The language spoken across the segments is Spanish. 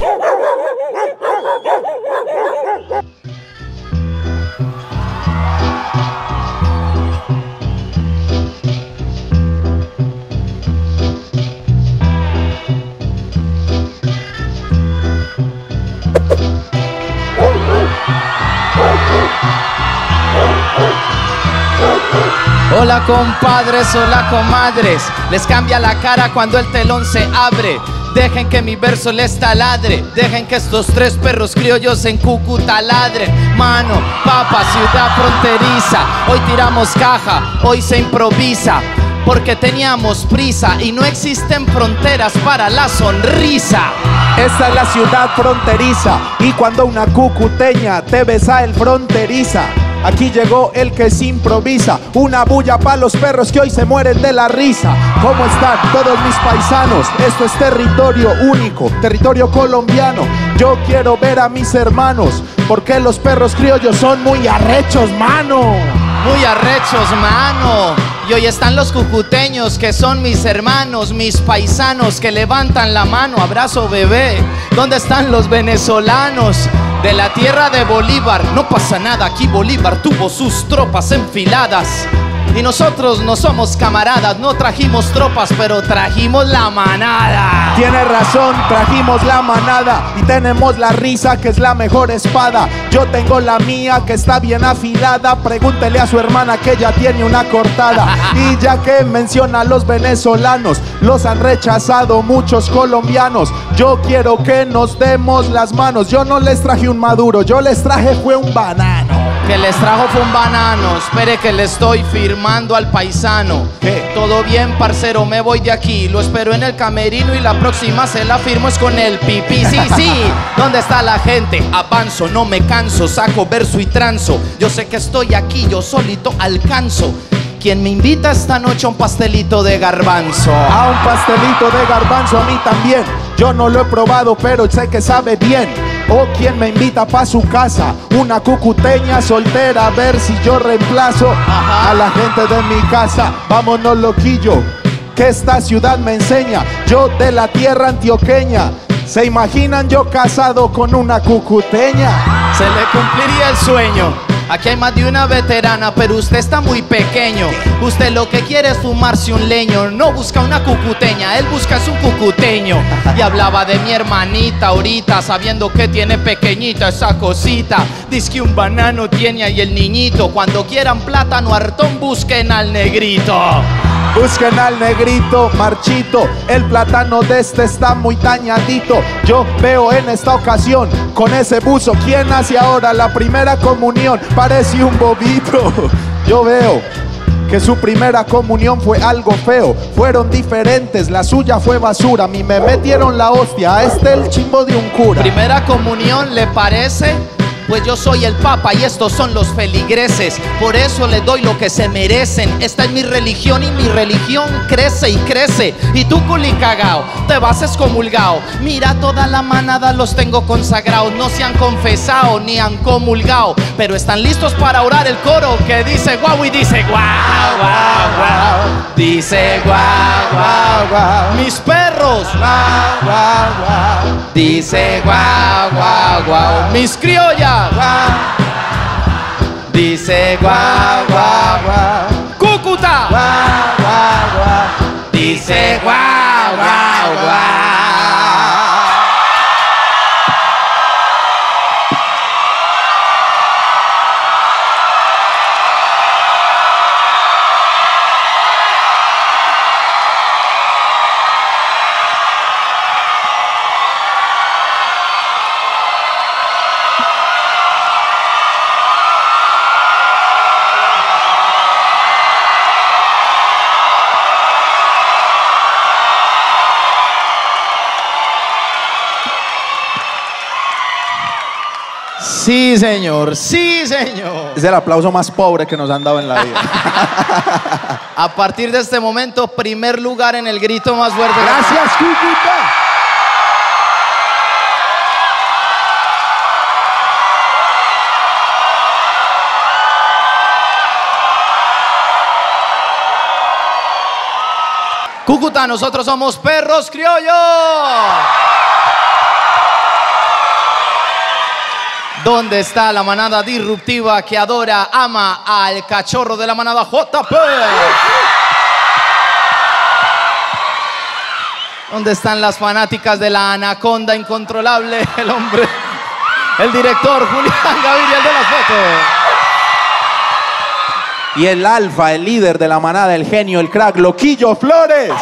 Hola compadres, hola comadres, les cambia la cara cuando el telón se abre. Dejen que mi verso les taladre, dejen que estos tres perros criollos en Cúcuta ladren. Mano, papa, ciudad fronteriza, hoy tiramos caja, hoy se improvisa. Porque teníamos prisa y no existen fronteras para la sonrisa. Esta es la ciudad fronteriza y cuando una cucuteña te besa el fronteriza. Aquí llegó el que se improvisa, una bulla para los perros que hoy se mueren de la risa. ¿Cómo están todos mis paisanos? Esto es territorio único, territorio colombiano. Yo quiero ver a mis hermanos, porque los perros criollos son muy arrechos, mano. Muy arrechos, mano. Y hoy están los cucuteños que son mis hermanos, mis paisanos que levantan la mano. Abrazo, bebé. ¿Dónde están los venezolanos? De la tierra de Bolívar, no pasa nada, aquí Bolívar tuvo sus tropas enfiladas. Y nosotros no somos camaradas, no trajimos tropas, pero trajimos la manada. Tiene razón, trajimos la manada y tenemos la risa que es la mejor espada. Yo tengo la mía que está bien afilada, pregúntele a su hermana que ella tiene una cortada. Y ya que menciona a los venezolanos, los han rechazado muchos colombianos. Yo quiero que nos demos las manos, yo no les traje un maduro, yo les traje fue un banano. Que les trajo fue un banano, espere que le estoy firmando al paisano. ¿Qué? Todo bien, parcero, me voy de aquí, lo espero en el camerino y la próxima se la firmo es con el pipí. Sí, sí, ¿dónde está la gente? Avanzo, no me canso, saco verso y transo. Yo sé que estoy aquí, yo solito alcanzo. ¿Quién me invita esta noche a un pastelito de garbanzo? A un pastelito de garbanzo, a mí también. Yo no lo he probado, pero sé que sabe bien. O quien me invita pa' su casa, una cucuteña soltera, a ver si yo reemplazo a la gente de mi casa. Vámonos loquillo, que esta ciudad me enseña. Yo de la tierra antioqueña, ¿se imaginan yo casado con una cucuteña? Se le cumpliría el sueño. Aquí hay más de una veterana, pero usted está muy pequeño. Usted lo que quiere es fumarse un leño. No busca una cucuteña, él busca es un cucuteño. Y hablaba de mi hermanita ahorita, sabiendo que tiene pequeñita esa cosita. Dice que un banano tiene ahí el niñito. Cuando quieran plátano hartón, busquen al negrito. Busquen al negrito marchito, el plátano de este está muy dañadito. Yo veo en esta ocasión, con ese buzo, ¿quién hace ahora la primera comunión? Parece un bobito. Yo veo que su primera comunión fue algo feo. Fueron diferentes, la suya fue basura. A mí me metieron la hostia, a este el chimbo de un cura. ¿Primera comunión le parece? Pues yo soy el papa y estos son los feligreses. Por eso les doy lo que se merecen. Esta es mi religión y mi religión crece y crece. Y tú, culicagao, te vas excomulgado. Mira, toda la manada los tengo consagrados. No se han confesado ni han comulgado, pero están listos para orar el coro que dice guau y dice guau, guau, guau. Dice guau, guau, guau. Mis perros, guau, guau, guau. Dice guau, guau, guau. Mis criollas, dice guau, guau, guau. Cúcuta, guau, guau, guau. Dice guau, guau, guau. Sí, señor, sí, señor. Es el aplauso más pobre que nos han dado en la vida. A partir de este momento, primer lugar en el grito más fuerte. Gracias, Cúcuta. Cúcuta, nosotros somos perros criollos. ¿Dónde está la manada disruptiva que adora, ama al cachorro de la manada JP? ¿Dónde están las fanáticas de la anaconda incontrolable? El hombre, el director Julián Gaviria, el de las fotos. Y el alfa, el líder de la manada, el genio, el crack, Loquillo Flores.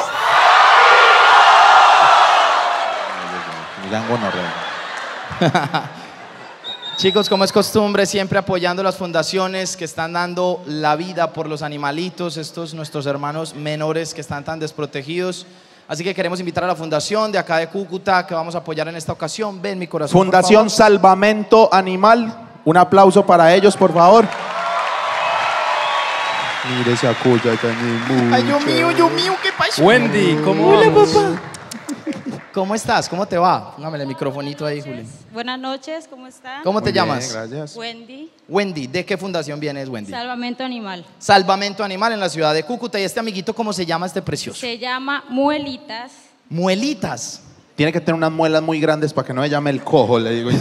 Chicos, como es costumbre, siempre apoyando las fundaciones que están dando la vida por los animalitos, estos nuestros hermanos menores que están tan desprotegidos. Así que queremos invitar a la fundación de acá de Cúcuta que vamos a apoyar en esta ocasión. Ven, mi corazón. Fundación Salvamento Animal. Un aplauso para ellos, por favor. Mire esa cosa tan Ay, Dios mío, ¿qué pasó? Wendy, ¿cómo Hola, vamos? papá. ¿Cómo estás? ¿Cómo te va? Póngame el microfonito ahí, Juli. Buenas noches, ¿cómo están? ¿Cómo te Muy bien, llamas? gracias. Wendy, Wendy. ¿De qué fundación vienes, Wendy? Salvamento Animal. Salvamento Animal en la ciudad de Cúcuta. ¿Y este amiguito cómo se llama, este precioso? Se llama Muelitas. Muelitas. Tiene que tener unas muelas muy grandes para que no me llame el cojo, le digo.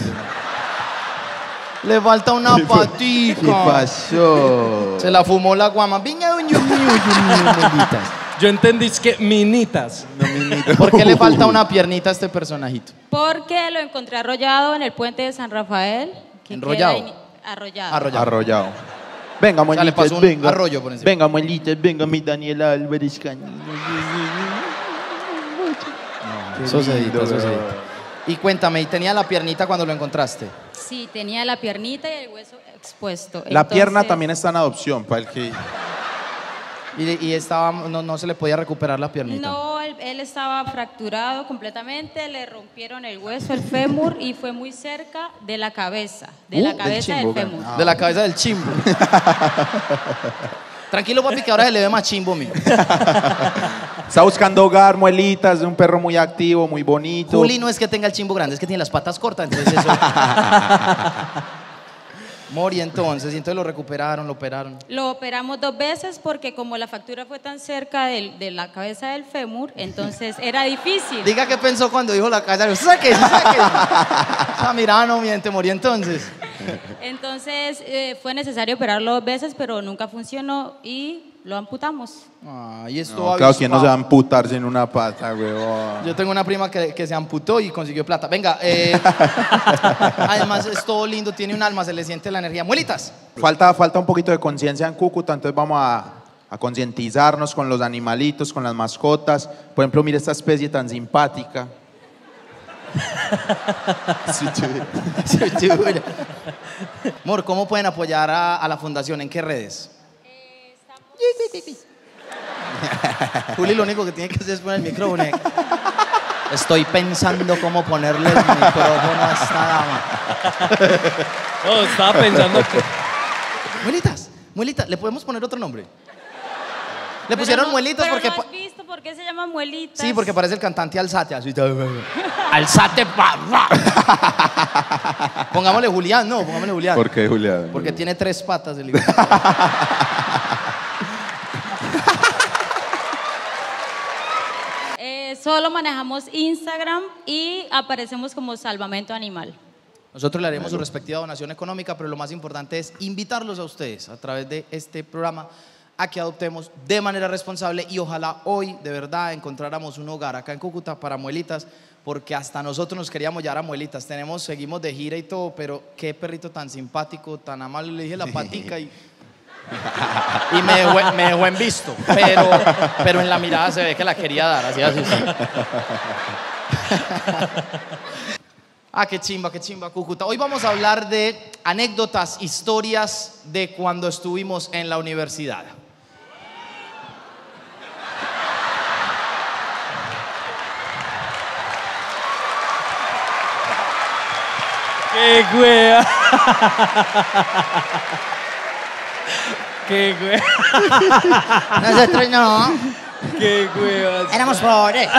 Le falta una patica. ¿Qué pasó? Se la fumó la guama. Venga, Dios mío, Muelitas. Yo entendí que minitas. ¿Por qué le falta una piernita a este personajito? Porque lo encontré arrollado en el puente de San Rafael. que ¿Enrollado? queda Arrollado. Arrollado. Arrollado. Venga, O sea, le muelitas, pasó un venga. arroyo por encima. Venga, muelitas, venga, mi Daniela Álvarez Caño. Eso se edita, eso se edita. Y cuéntame, ¿y tenía la piernita cuando lo encontraste? Sí, tenía la piernita y el hueso expuesto. La pierna Entonces, también está en adopción, para el que... Y estaba, no se le podía recuperar la piernita. No, él estaba fracturado completamente, le rompieron el hueso, el fémur, y fue muy cerca de la cabeza. De la del cabeza del chimbo, fémur. De la cabeza del chimbo. Tranquilo, papi, que ahora se le ve más chimbo, mío. Está buscando hogar, muelitas, de un perro muy activo, muy bonito. Juli no es que tenga el chimbo grande, es que tiene las patas cortas, entonces eso... Mori, entonces lo recuperaron, lo operaron. Lo operamos 2 veces porque como la fractura fue tan cerca de la cabeza del fémur, entonces era difícil. Diga qué pensó cuando dijo la cabeza. ¡Saque! Esa mirada no miente, Mori, entonces. Entonces fue necesario operarlo 2 veces, pero nunca funcionó y lo amputamos. Y esto No, claro, ¿quién no se va a amputar sin una pata, weón? Yo tengo una prima que se amputó y consiguió plata. Venga, además es todo lindo, tiene un alma, se le siente la energía. Muelitas. Falta un poquito de conciencia en Cúcuta, entonces vamos a concientizarnos con los animalitos, con las mascotas. Por ejemplo, mira esta especie tan simpática. Amor, ¿cómo pueden apoyar a la fundación? ¿En qué redes? Juli lo único que tiene que hacer es poner el micrófono. Estoy pensando cómo ponerle el micrófono a esta dama. No, estaba pensando que... Muelitas, ¿le podemos poner otro nombre? Le Pero pusieron no- Muelitas pero porque... ¿no has visto por qué se llama Muelitas? Sí, porque parece el cantante Alzate. Así. Alzate, Pongámosle Julián, no, pongámosle Julián. ¿Por qué, Julián? Porque tiene 3 patas el hijo. Solo manejamos Instagram y aparecemos como Salvamento Animal. Nosotros le haremos su respectiva donación económica, pero lo más importante es invitarlos a ustedes a través de este programa a que adoptemos de manera responsable y ojalá hoy de verdad encontráramos un hogar acá en Cúcuta para Muelitas, porque hasta nosotros nos queríamos llevar a Muelitas. Seguimos de gira y todo, pero qué perrito tan simpático, tan amable. Le dije la patica y me dejó en visto, pero en la mirada se ve que la quería dar, así. Qué chimba, Cúcuta. Hoy vamos a hablar de anécdotas, historias de cuando estuvimos en la universidad. ¡Qué hueva! ¡Qué hueva! Nosotros no, ¡Qué hueva! éramos pobres.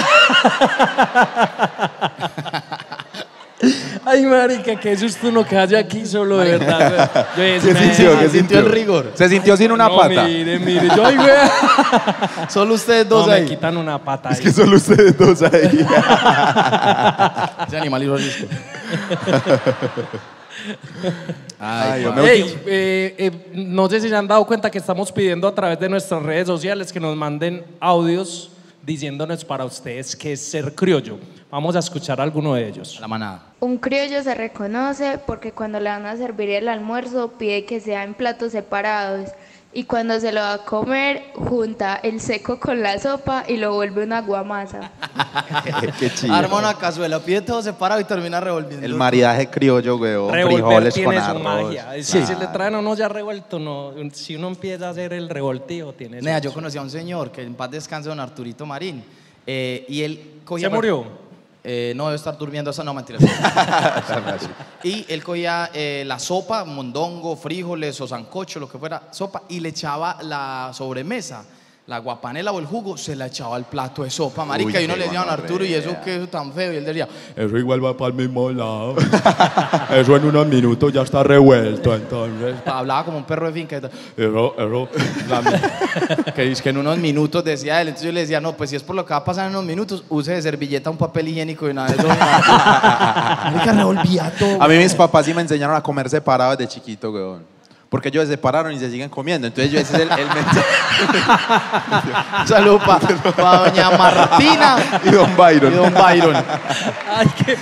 Ay, marica, qué susto uno que haya aquí solo, de verdad. ¿Qué sintió? ¿Qué sintió el rigor? Se sintió sin una pata. Mire, yo, ay, wea. Solo ustedes dos No, ahí. me quitan una pata Es ahí. que solo ustedes dos ahí. Ese animal hizo listo. Ay, yo No sé si se han dado cuenta que estamos pidiendo a través de nuestras redes sociales que nos manden audios diciéndonos para ustedes qué es ser criollo. Vamos a escuchar alguno de ellos. La manada. Un criollo se reconoce porque cuando le van a servir el almuerzo pide que sea en platos separados y cuando se lo va a comer junta el seco con la sopa y lo vuelve una guamasa. Qué chido. Arma una cazuela, pide todo separado y termina revolviendo. El maridaje criollo, weón. Revolver Frijoles tiene con su arroz. magia. Si le traen a uno ya revuelto, no, si uno empieza a hacer el revoltivo, tiene Nea, su- yo conocí a un señor que en paz descanse, don Arturito Marín. Y él cogía. ¿Se murió? No debe estar durmiendo, esa no, mentira. Y él cogía la sopa, mondongo, frijoles o sancocho, lo que fuera, sopa, y le echaba la sobremesa. La guapanela o el jugo se la echaba al plato de sopa, marica. Uy, y uno qué le decía a don Arturo, ¿y eso gonorrea. qué es tan feo? Y él decía, Eso igual va para el mismo lado. Eso en unos minutos ya está revuelto, entonces. hablaba como un perro de finca. Que Que en unos minutos decía él. Entonces yo le decía, no, pues si es por lo que va a pasar en unos minutos, use de servilleta un papel higiénico y una vez. Marica, revolvía todo. A mí mis papás sí me enseñaron a comer separado desde chiquito, weón. Porque ellos se separaron y se siguen comiendo. Entonces yo ese es el mensaje. Salud para doña Martina Y don y Byron. don Byron. Ay, qué...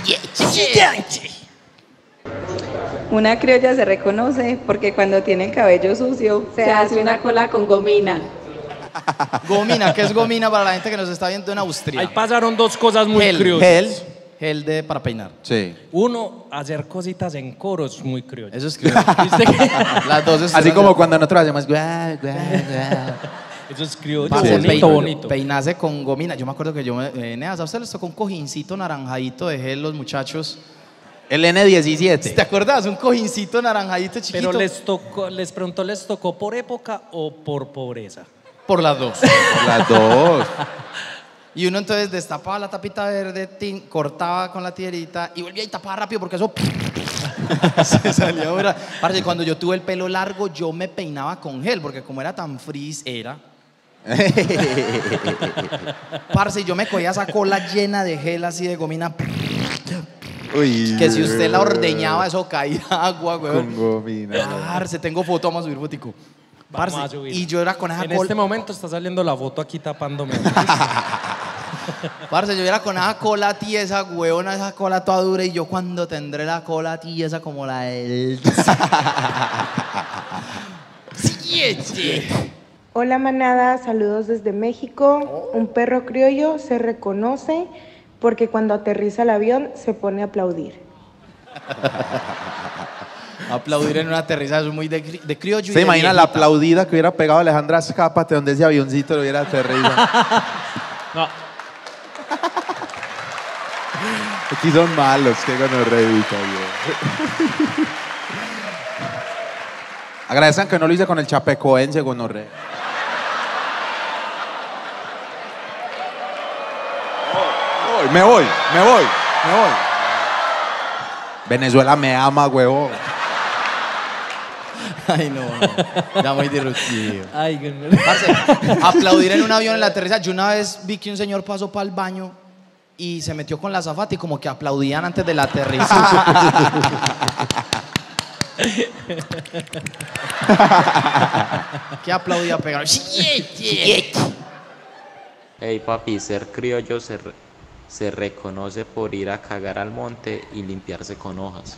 Una criolla se reconoce porque cuando tiene el cabello sucio se hace una cola con gomina. Gomina, ¿qué es gomina para la gente que nos está viendo en Ahí Austria? pasaron dos cosas muy criollas. Gel de para peinar. Sí. Uno, hacer cositas en coros muy criollo. Eso es criollo. ¿Viste que? Las dos es Así como cuando nosotros hacemos guau, guau, guau. Eso es criollo, Parce, bonito, bonito. Peinarse con gomina. Yo me acuerdo que Neas, a usted les tocó un cojincito naranjadito de gel, los muchachos. El N17. ¿Te acuerdas? Un cojincito naranjadito chiquito. Pero les preguntó, ¿les tocó por época o por pobreza? Por las dos. Por las dos. Y uno entonces destapaba la tapita verde, cortaba con la tijerita y volvía y tapaba rápido porque eso se salía ahora. Parce, cuando yo tuve el pelo largo, yo me peinaba con gel porque como era tan frizz, era. Parce, yo me cogía esa cola llena de gel así de gomina. Uy, Que si usted la ordeñaba, eso caía agua, con weón. gomina. Parce, tengo foto, vamos a subir fotico. Vamos Parce, a subir. y yo era con esa En cola. este momento está saliendo la foto aquí tapándome. Parce, yo era con esa cola tiesa, huevona, esa cola toda dura. Y yo cuando tendré la cola tiesa como la del... Hola manada, saludos desde México. Un perro criollo se reconoce porque cuando aterriza el avión se pone a aplaudir. Aplaudir en un aterrizaje es muy de criollo. y ¿Se de imagina la viejita. aplaudida que hubiera pegado Alejandra Escápate donde ese avioncito lo hubiera aterrizado? No, Aquí son malos, qué gonorreita, güey. Agradezcan que no lo hice con el chapecoense, gonorrea. Me voy. Venezuela me ama, huevo. Ay, no. Ya muy disruptivo. ay, qué- Parce, aplaudir en un avión en el aterrizaje. Yo una vez vi que un señor pasó para el baño y se metió con la azafata y como que aplaudían antes del aterrizaje. ¿Qué aplaudía pegar? Hey papi, ser criollo se reconoce por ir a cagar al monte y limpiarse con hojas.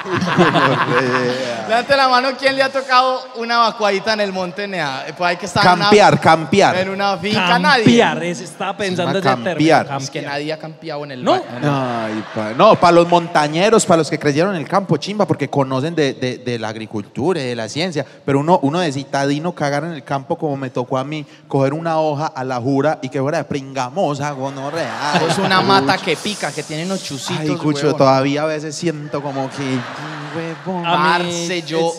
Levante la mano, ¿quién le ha tocado una vacuadita en el monte Nea? Pues hay que estar en Campear. una finca, nadie. Campear, estaba pensando ese Campear. término. Es que nadie ha campeado en el No. Ay, no, para los montañeros, para los que crecieron en el campo, chimba, porque conocen de la agricultura y de la ciencia. Pero uno de citadino cagar en el campo como me tocó a mí, coger una hoja a la jura y que fuera de pringamosa, gonorrea. Es una mata que pica, que tiene unos chusitos. Ay, Cucho, huevón. todavía a veces siento como que... huevón. A mí Parce, yo...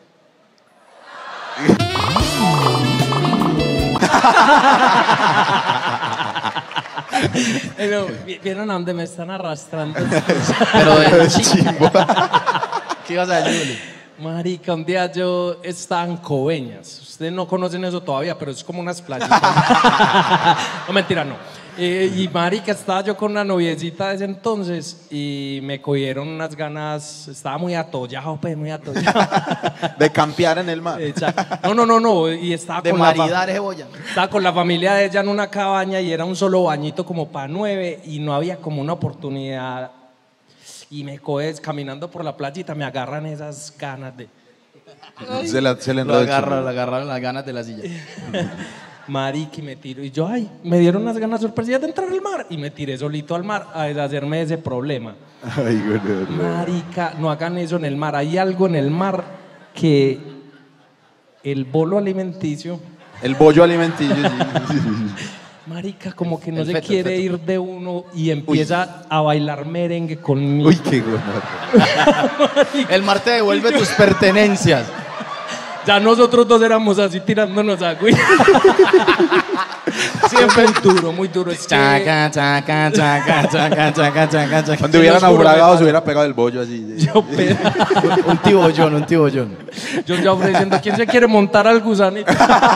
Pero, ¿vieron a dónde me están arrastrando? Pero de chimbo. ¿Qué ibas a decir, Juli? Marica, un día yo estaba en Coveñas. Ustedes no conocen eso todavía, pero es como unas playas. No, mentira, no. Y marica, estaba yo con una noviecita de ese entonces y me cogieron unas ganas, estaba muy atollado, pues, muy atollado. De campear en el mar. No, y estaba De con maridar cebolla. estaba con la familia de ella en una cabaña y era un solo bañito como para 9 y no había como una oportunidad. Y me coges caminando por la playita, me agarran esas ganas de... Se le Lo enredó el agarraron las ganas de la silla. Marica, y me tiro. Y yo, me dieron unas ganas sorpresivas de entrar al mar. Y me tiré solito al mar a deshacerme de ese problema. Ay, güey. Marica, no hagan eso en el mar. Hay algo en el mar que el bolo alimenticio. El bollo alimenticio. Marica, como que no El se feto, quiere el ir de uno y empieza a bailar merengue conmigo. Uy, qué gonorrea. El mar te devuelve tus pertenencias. Ya nosotros dos éramos así tirándonos agua. Siempre muy duro. Es que- Chaca, chaca, chaca, chaca, chaca, chaca, chaca. Cuando hubiera naufragado se hubiera pegado el bollo así. Un tibollón. Yo ya ofreciendo, ¿quién se quiere montar al gusanito?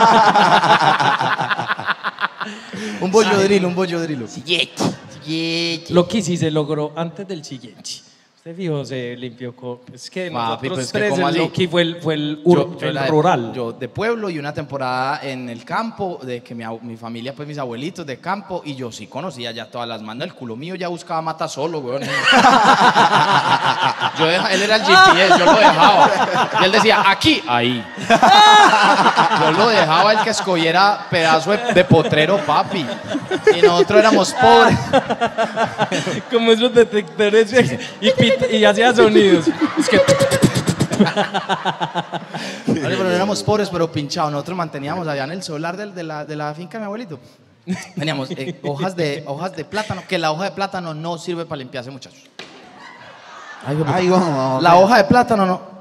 Un bollodrilo. Lo que sí se logró antes del siguiente. Usted fijo, se limpió con... Es que Papi, nosotros pues, que tres, ¿cómo el así? Loki fue el Yo rural. Yo de pueblo y una temporada en el campo, de que mi familia, pues mis abuelitos de campo, y yo sí conocía ya todas las manos. El culo mío ya buscaba mata solo, weón. Él era el GPS, yo lo dejaba. Y él decía, aquí, ahí. Yo lo dejaba el que escogiera pedazo de potrero, papi. Y nosotros éramos pobres. Como esos detectores y hacía sonidos. Es que... Vale, pero no éramos pobres, pero pinchados. Nosotros manteníamos allá en el solar de la finca de mi abuelito. Teníamos hojas de plátano, que la hoja de plátano no sirve para limpiarse, muchachos. La hoja de plátano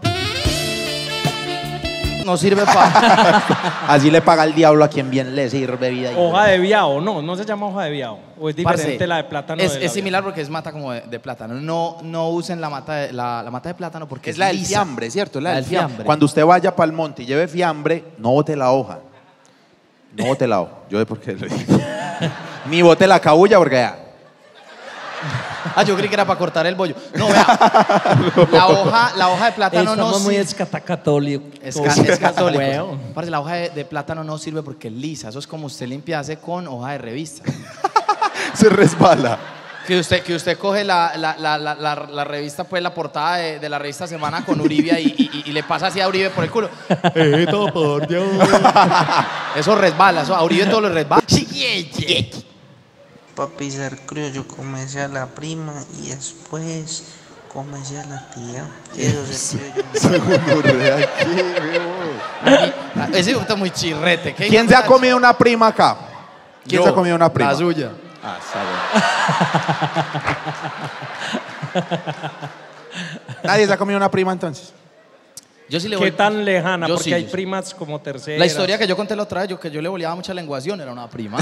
no sirve para... Así le paga el diablo a quien bien le sirve vida. Hoja de viao, no se llama hoja de viao. O es diferente Parce, la de plátano. Es similar porque es mata como de plátano. No usen la mata de plátano porque Es la del lisa. fiambre, ¿cierto? La del fiambre. Cuando usted vaya para el monte y lleve fiambre, no bote la hoja. No bote la hoja. Yo sé por qué lo digo. Ni bote la cabulla porque ya. Yo creí que era para cortar el bollo. No, vea. La hoja de plátano no Estamos muy sirve. escatacatólicos. Es católico. Weón. Parce, la hoja de plátano no sirve porque es lisa. Eso es como usted limpiase con hoja de revista. Se resbala. Que usted coge la revista, pues la portada de la revista Semana con Uribe y le pasa así a Uribe por el culo. Por Dios. Eso resbala, a Uribe todo le resbala. Papi, ser criollo, comencé a la prima y después comencé a la tía. Y eso ser criollo. Ese está muy chirrete. ¿Quién se ha comido una prima acá? ¿Quién se ha comido una prima? La suya. Ah, está bien. ¿Nadie se ha comido una prima entonces? Yo sí le ¿Qué voy. tan lejana? Yo Porque sí, hay yo sí. primas como terceras. La historia que yo conté la otra vez, que yo le boleaba mucha lenguación, era una prima.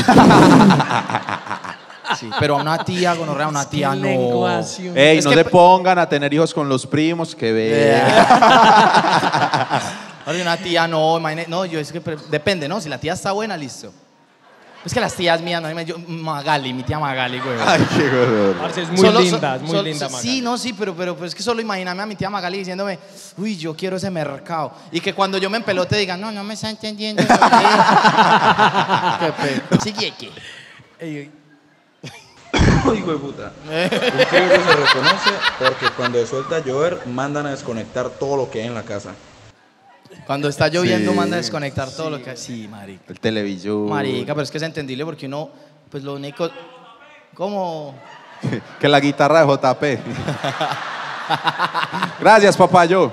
Sí, pero a una tía, gonorrea, una tía no. Lenguación. Ey, Es no que se pongan a tener hijos con los primos que ve. Ahora una tía no, imagínate, no, yo es que depende, ¿no? Si la tía está buena, listo. Es que las tías mías, no, Magali, mi tía Magali, güey. Ay, qué horror. Parce, es muy linda, es muy linda, Magali. Sí, no, sí, pero pues es que solo imagíname a mi tía Magali diciéndome, uy, yo quiero ese mercado. Y que cuando yo me empelote digan, no me está entendiendo. Siguiente. Hijo de puta. Un criollo se reconoce porque cuando suelta a llover mandan a desconectar todo lo que hay en la casa. Cuando está lloviendo Sí. manda a desconectar todo lo que hay. Sí, marica. El televisor. Marica, pero es que es entendible porque uno, pues lo único, ¿cómo? Que la guitarra de JP. Gracias, papayo.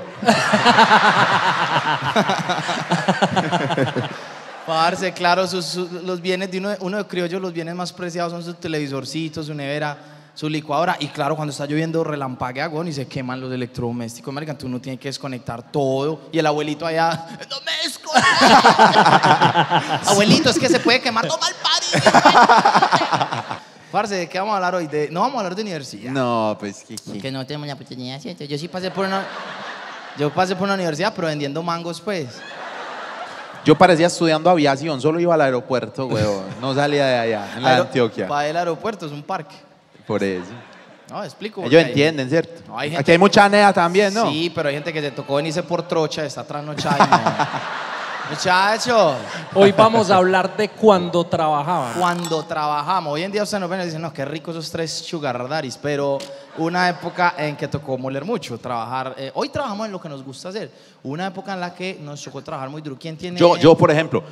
Parce, claro, los bienes de uno de criollo, los bienes más preciados son sus televisorcitos, su nevera, su licuadora. Y claro, cuando está lloviendo relampaguea, güey, y se queman los electrodomésticos, marica, entonces uno tiene que desconectar todo. Y el abuelito allá, ¡no me desconectes! Abuelito, es que se puede quemar, ¡toma el pari! Parce, ¿de qué vamos a hablar hoy? No vamos a hablar de universidad. No, pues Que no tenemos la oportunidad, ¿cierto? Yo sí pasé por una universidad, pero vendiendo mangos, pues. Yo parecía estudiando aviación, solo iba al aeropuerto, weón. No salía de allá, en la Antioquia. Para el aeropuerto es un parque. Por eso. No, explico. Ellos entienden, ¿cierto? No, hay Aquí hay mucha nea también, ¿no? Sí, pero hay gente que te tocó venirse por trocha, está trasnochada y no. Muchachos. Hoy vamos a hablar de cuando trabajaban. Cuando trabajamos. Hoy en día usted nos ven y dicen, no, qué ricos esos 3 sugar daddies, pero una época en que tocó moler mucho, trabajar. Hoy trabajamos en lo que nos gusta hacer. Una época en la que nos tocó trabajar muy duro. ¿Quién tiene? Yo por ejemplo.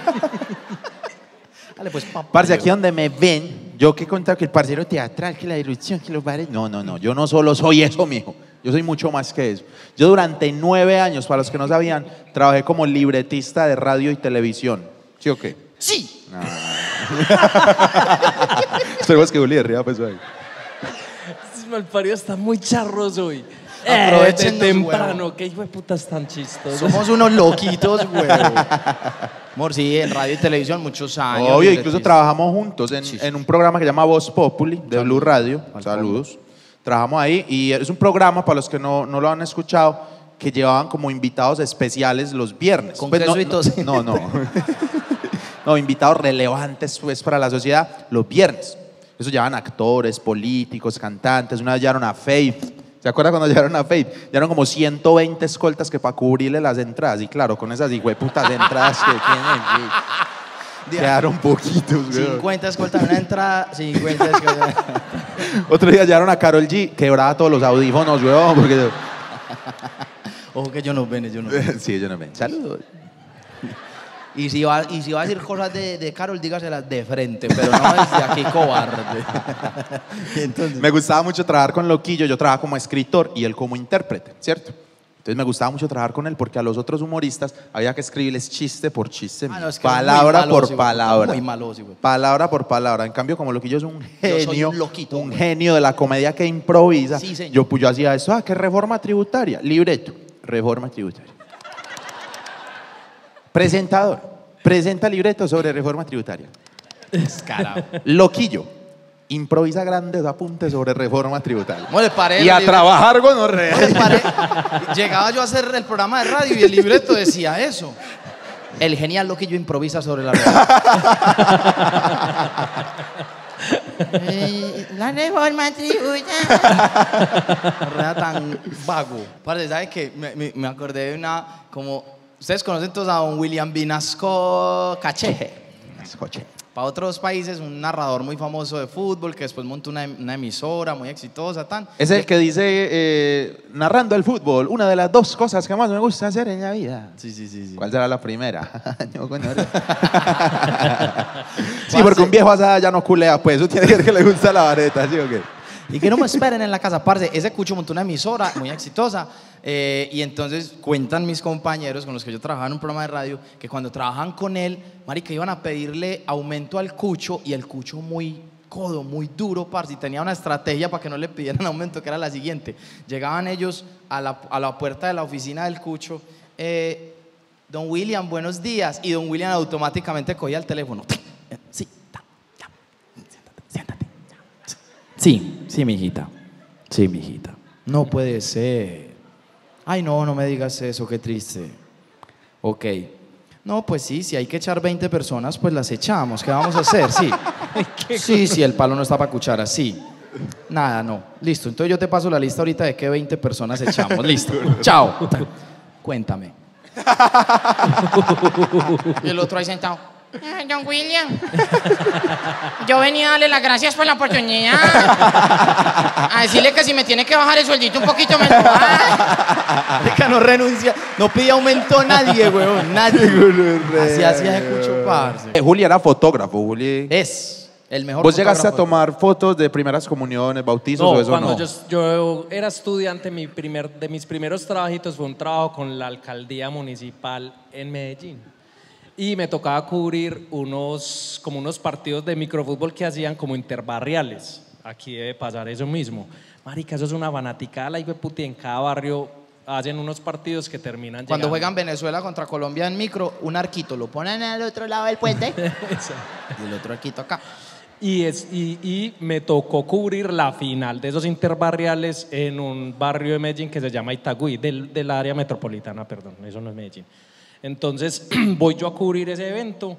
Dale, pues, papá. Parce, aquí donde me ven, yo que he contado que el parcero teatral, que la dirección, que los bares. No. Yo no solo soy eso, mijo. Yo soy mucho más que eso. Yo durante 9 años, para los que no sabían, trabajé como libretista de radio y televisión. ¿Sí o qué? Sí. Esperemos que Juli de arriba pues ahí. Este malparido está muy charros hoy. Aprovechen de temprano, qué hijo de putas tan chistosos. Somos unos loquitos, güey. Amor, sí, en radio y televisión muchos años. Obvio, incluso trabajamos juntos en un programa que se llama Voz Populi, de Blue Radio. Saludos. Trabajamos ahí y es un programa, para los que no lo han escuchado, que llevaban como invitados especiales los viernes. Con queso y tos. No, invitados relevantes pues para la sociedad los viernes. Eso llevaban actores, políticos, cantantes. Una vez llevaron a Faith. ¿Se acuerdan cuando llegaron a Faith? Llegaron como 120 escoltas que para cubrirle las entradas. Y claro, con esas hijueputas entradas que tienen, quedaron poquitos, güey. 50 escoltas en una entrada, 50 escoltas. Otro día llegaron a Karol G, quebraba todos los audífonos, weón, porque... Ojo que ellos nos ven, Sí, ellos nos ven. Saludos. Y si va a decir cosas de Karol, dígaselas de frente, pero no desde aquí cobarde. Entonces, me gustaba mucho trabajar con Loquillo. Yo trabajaba como escritor y él como intérprete, ¿cierto? Entonces me gustaba mucho trabajar con él porque a los otros humoristas había que escribirles chiste por chiste, palabra por palabra. Muy maloso, güey. Palabra por palabra. En cambio, como Loquillo es un genio, yo soy un loquito, un genio de la comedia que improvisa, sí, señor. yo hacía eso. ¿Qué reforma tributaria? Libreto, reforma tributaria. Presentador, presenta libreto sobre reforma tributaria. Descarado. Loquillo, improvisa grandes apuntes sobre reforma tributaria. ¿Cómo le parece? Y a trabajar con los reales. Llegaba yo a hacer el programa de radio y el libreto decía eso. El genial Loquillo improvisa sobre la reforma. La reforma tributaria. Era tan vago. Parce, ¿sabe qué? Me acordé de una como... Ustedes conocen todos a don William Vinasco Caché. Para otros países, un narrador muy famoso de fútbol que después montó una emisora muy exitosa. Es el que dice, narrando el fútbol, una de las 2 cosas que más me gusta hacer en la vida. Sí. ¿Cuál será la primera? Sí, porque un viejo asada ya no culea, pues eso tiene que ver que le gusta la vareta, ¿sí o qué? Y que no me esperen en la casa, parce. Ese cucho montó una emisora muy exitosa. Y entonces cuentan mis compañeros con los que yo trabajaba en un programa de radio que cuando trabajaban con él, marica, iban a pedirle aumento al cucho y el cucho muy codo, muy duro, parce, y tenía una estrategia para que no le pidieran aumento, que era la siguiente. Llegaban ellos a la puerta de la oficina del cucho, don William, buenos días, y don William automáticamente cogía el teléfono. Sí, siéntate. Sí, mijita. Sí, mijita. No puede ser. Ay, no me digas eso, qué triste. Ok. No, pues sí, si hay que echar 20 personas, pues las echamos. ¿Qué vamos a hacer? Sí. Sí, el palo no está para cuchara, sí. Nada, no. Listo, entonces yo te paso la lista ahorita de qué 20 personas echamos. Listo. Chao. Cuéntame. Y el otro ahí sentado. Don William, yo venía a darle las gracias por la oportunidad, a decirle que si me tiene que bajar el sueldito un poquito me lo baja. No renuncia, no pide aumento a nadie, weón, nadie. Así hacía de cucho, parce. Juli era fotógrafo, Juli. Es el mejor. ¿Vos llegaste a tomar fotos de primeras comuniones, bautizos o eso cuando no? yo era estudiante, de mis primeros trabajitos fue un trabajo con la alcaldía municipal en Medellín. Y me tocaba cubrir unos partidos de microfútbol que hacían como interbarriales. Aquí debe pasar eso mismo. Marica, eso es una fanaticada, la hijueputa, en cada barrio hacen unos partidos que terminan cuando llegando. Juegan Venezuela contra Colombia en micro, un arquito lo ponen al otro lado del puente y el otro arquito acá. Y me tocó cubrir la final de esos interbarriales en un barrio de Medellín que se llama Itagüí, del área metropolitana, perdón, eso no es Medellín. Entonces voy yo a cubrir ese evento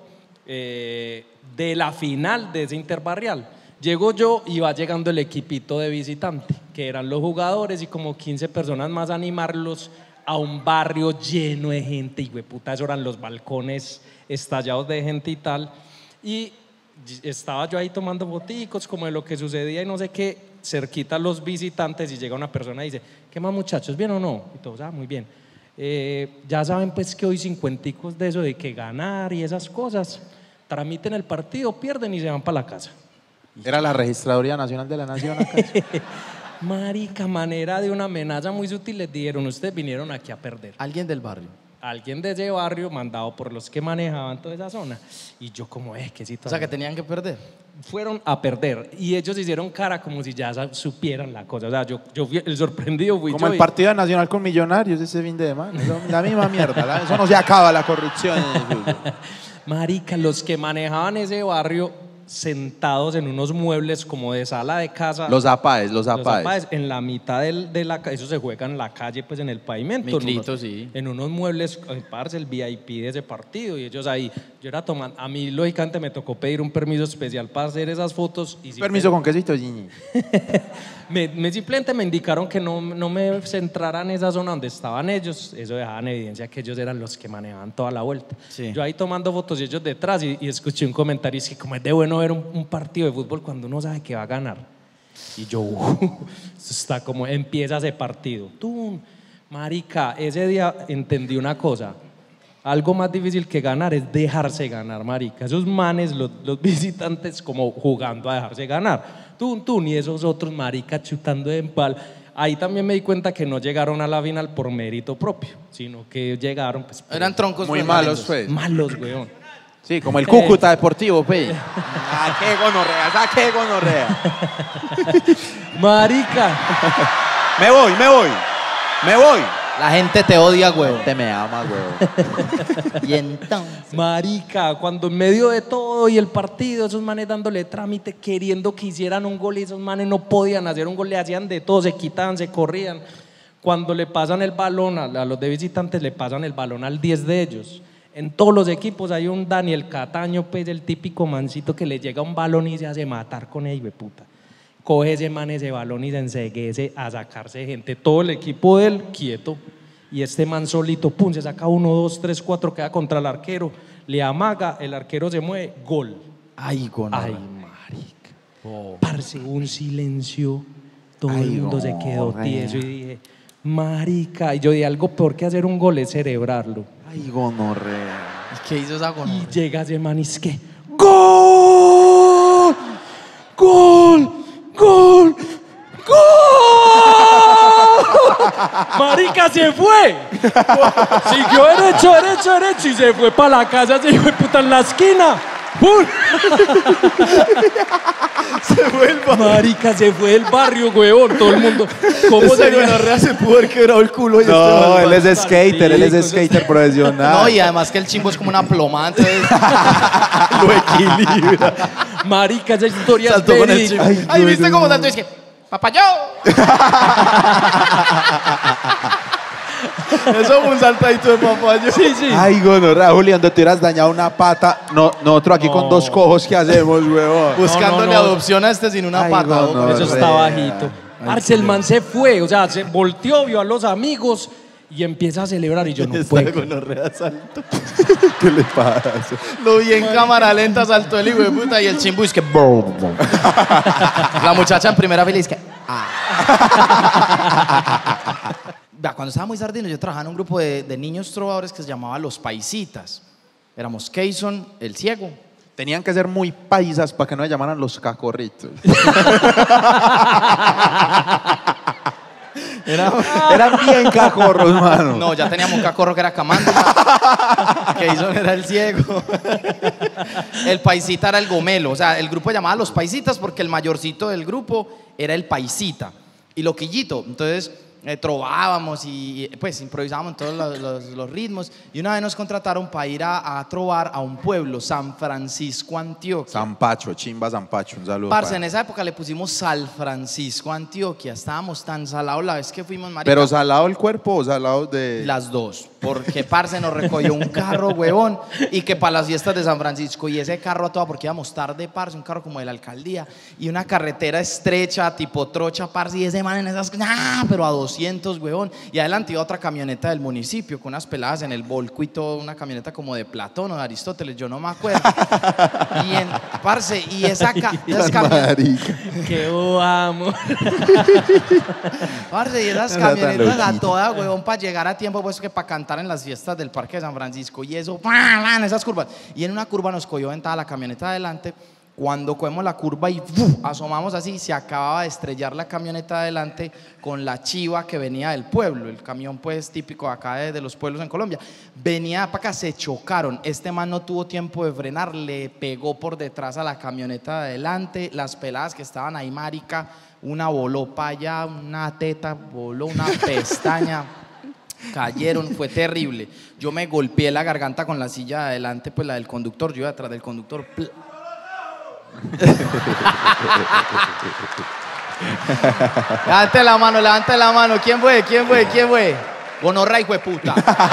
de la final de ese interbarrial. Llego yo y va llegando el equipito de visitante, que eran los jugadores y como 15 personas más a animarlos a un barrio lleno de gente. Y puta, eso eran los balcones estallados de gente y tal. Y estaba yo ahí tomando foticos como de lo que sucedía y no sé qué, cerquita a los visitantes, y llega una persona y dice: ¿qué más, muchachos? ¿Bien o no? Y todos: muy bien. Ya saben pues que hoy 50 de eso de que ganar y esas cosas, tramiten el partido, pierden y se van para la casa. Era la Registraduría Nacional de la Nación acá. Marica, manera de una amenaza muy sutil, les dijeron: ustedes vinieron aquí a perder. Alguien del barrio. Alguien de ese barrio mandado por los que manejaban toda esa zona. Y yo como, qué situación. O sea, que tenían que perder. Fueron a perder y ellos hicieron cara como si ya supieran la cosa. O sea, yo fui, el sorprendido fui como yo. El partido nacional con Millonarios ese fin de semana. La misma mierda. Eso no se acaba, la corrupción. Marica, los que manejaban ese barrio sentados en unos muebles como de sala de casa. Los apáes. En la mitad de la calle, eso se juega en la calle, pues en el pavimento. Micrito, sí. En unos muebles, parce, el VIP de ese partido. Y ellos ahí, yo era tomando, a mí lógicamente me tocó pedir un permiso especial para hacer esas fotos. Y ¿Permiso con quesito, Gini? Simplemente me indicaron que no me centrara en esa zona donde estaban ellos. Eso dejaba en evidencia que ellos eran los que manejaban toda la vuelta. Sí. Yo ahí tomando fotos y ellos detrás, y escuché un comentario: es que como es de bueno ver un partido de fútbol cuando uno sabe que va a ganar. Y yo, está como empieza ese partido. Tú, marica, ese día entendí una cosa: algo más difícil que ganar es dejarse ganar, marica. Esos manes, los visitantes, como jugando a dejarse ganar. Tú, ni esos otros, marica, chutando de empal. Ahí también me di cuenta que no llegaron a la final por mérito propio, sino que llegaron pues, eran troncos muy malos, pues. Malos, weón. Sí, como el Cúcuta Deportivo, pe. Qué gonorrea. Marica. Me voy. La gente te odia, güey. Te me ama, güey. Y entonces, marica, cuando en medio de todo y el partido, esos manes dándole trámite, queriendo que hicieran un gol, y esos manes no podían hacer un gol, le hacían de todo, se quitaban, se corrían. Cuando le pasan el balón a los de visitantes, le pasan el balón al 10 de ellos. En todos los equipos hay un Daniel Cataño, pues el típico mancito que le llega un balón y se hace matar con él, puta. Coge ese man ese balón y se enseguece a sacarse gente. Todo el equipo de él quieto. Y este man solito, pum, se saca 1, 2, 3, 4, queda contra el arquero. Le amaga, el arquero se mueve, gol. Ay, marica. Parce, un silencio. Todo el mundo se quedó tieso y dije: marica. Y yo dije: algo peor que hacer un gol es celebrarlo. Ay, gonorrea. ¿Qué hizo esa gonorrea? Y llega ese man y es que ¡gol! ¡Gol! ¡Gol! ¡Gol! Marica, se fue. Siguió derecho y se fue para la casa. Se fue puta en la esquina. ¡Pum! Se fue el barrio. Marica, se fue del barrio, huevón. Todo el mundo. ¿Cómo se gonorrea se pudo haber quebrado el culo? No, él es skater profesional. No, y además que el chimbo es como una ploma, entonces lo equilibra. Marica, esa historia saltó es con el chimbo. Ay, ¿viste cómo saltó? Es que, papayó. Eso fue un saltadito de papayo. Sí. Ay, gonorrea, Julián, donde te hubieras dañado una pata. Nosotros aquí con 2 cojos, ¿qué hacemos, huevón? Buscándole adopción a este sin una pata. Eso está bajito. El man se fue, o sea, se volteó, vio a los amigos y empieza a celebrar. Y yo no puedo. Gonorrea saltó. ¿Qué le pasa? Lo vi en cámara lenta, saltó el hijo de puta y el chimbo es que la muchacha en primera fila es que cuando estaba muy sardino, yo trabajaba en un grupo de niños trovadores que se llamaba Los Paisitas. Éramos Keyson, el ciego. Tenían que ser muy paisas para que no se llamaran los cacorritos. Eran bien cacorros, mano. No, ya teníamos un cacorro que era Camando. Keyson era el ciego. El paisita era el gomelo. O sea, el grupo se llamaba Los Paisitas porque el mayorcito del grupo era el paisita y loquillito. Entonces Trovábamos y pues improvisábamos todos los ritmos. Y una vez nos contrataron para ir a trovar a un pueblo, San Francisco, Antioquia. San Pacho, chimba San Pacho, un saludo. Parce, en esa época le pusimos Sal Francisco, Antioquia. Estábamos tan salados la vez que fuimos, marica. ¿Pero salado el cuerpo o salado de...? Las dos, porque parce nos recogió un carro, huevón, y que para las fiestas de San Francisco, y ese carro a toda, porque íbamos tarde, parce, un carro como de la alcaldía, y una carretera estrecha, tipo trocha, parce, y ese man en esas, pero a 200, huevón, y adelante iba otra camioneta del municipio, con unas peladas en el volco y todo, una camioneta como de Platón o de Aristóteles, yo no me acuerdo, parce, y esa camioneta, qué amor, parce, y esas camionetas a toda, huevón, para llegar a tiempo, pues que para cantar en las fiestas del Parque de San Francisco y eso, en esas curvas. Y en una curva nos cogió ventada la camioneta adelante. Cuando cogemos la curva y asomamos así, se acababa de estrellar la camioneta adelante con la chiva que venía del pueblo. El camión pues típico acá de los pueblos en Colombia. Venía para acá, se chocaron. Este man no tuvo tiempo de frenar, le pegó por detrás a la camioneta de adelante. Las peladas que estaban ahí, marica, una voló para allá, una teta voló, una pestaña. Cayeron, fue terrible. Yo me golpeé la garganta con la silla de adelante, pues la del conductor, yo iba atrás del conductor. Levante la mano, ¿quién fue? Gonorra, hijo de puta.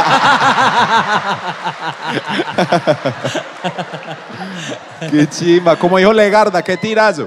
Qué chimba, como dijo Legarda, qué tirazo.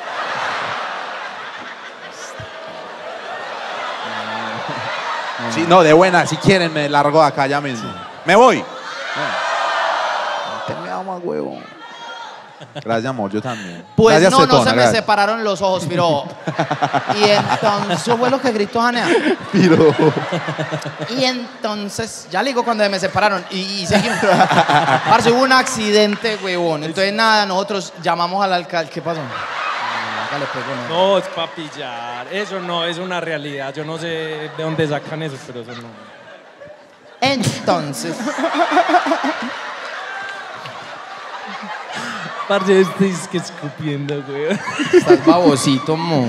Sí, no, de buena, si quieren me largo de acá ya mismo. Me voy. Te me amo, huevo. Gracias, amor, yo también. Pues gracias, no Tetona, se me gracias. separaron los ojos, pero... Y entonces, eso fue lo que gritó Janea. Piro. Y entonces, ya le digo cuando me separaron y seguimos. Parce, hubo un accidente, huevón. Entonces, nada, nosotros llamamos al alcalde. ¿Qué pasó? Le pegó, no, es para pillar. Eso no es una realidad. Yo no sé de dónde sacan eso, pero eso no. Entonces. Parce, estoy que escupiendo, güey. Estás babosito, mo.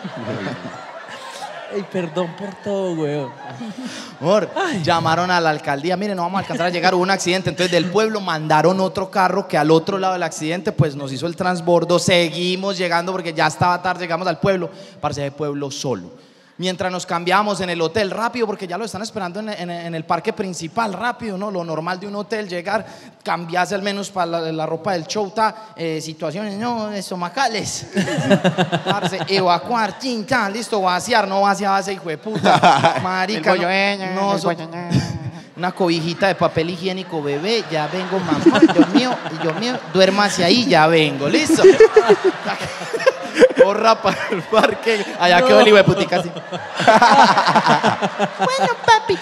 Ey, perdón por todo, güey. Amor, llamaron a la alcaldía, miren, no vamos a alcanzar a llegar, hubo un accidente, entonces del pueblo mandaron otro carro que al otro lado del accidente pues nos hizo el transbordo, seguimos llegando porque ya estaba tarde, llegamos al pueblo, parce, de pueblo solo. Mientras nos cambiamos en el hotel, rápido, porque ya lo están esperando en el parque principal, rápido, ¿no? Lo normal de un hotel, llegar, cambiarse al menos para la ropa del show, situaciones, no, estomacales. Parce, evacuar, chincha, listo, vaciar, no vaciaba ese hijo de puta. Marica, una cobijita de papel higiénico, bebé, ya vengo, mamá, Dios mío, duérmase ahí, ya vengo, listo. Corra para el parque. Allá quedó el hijo de putica así. Bueno, papi.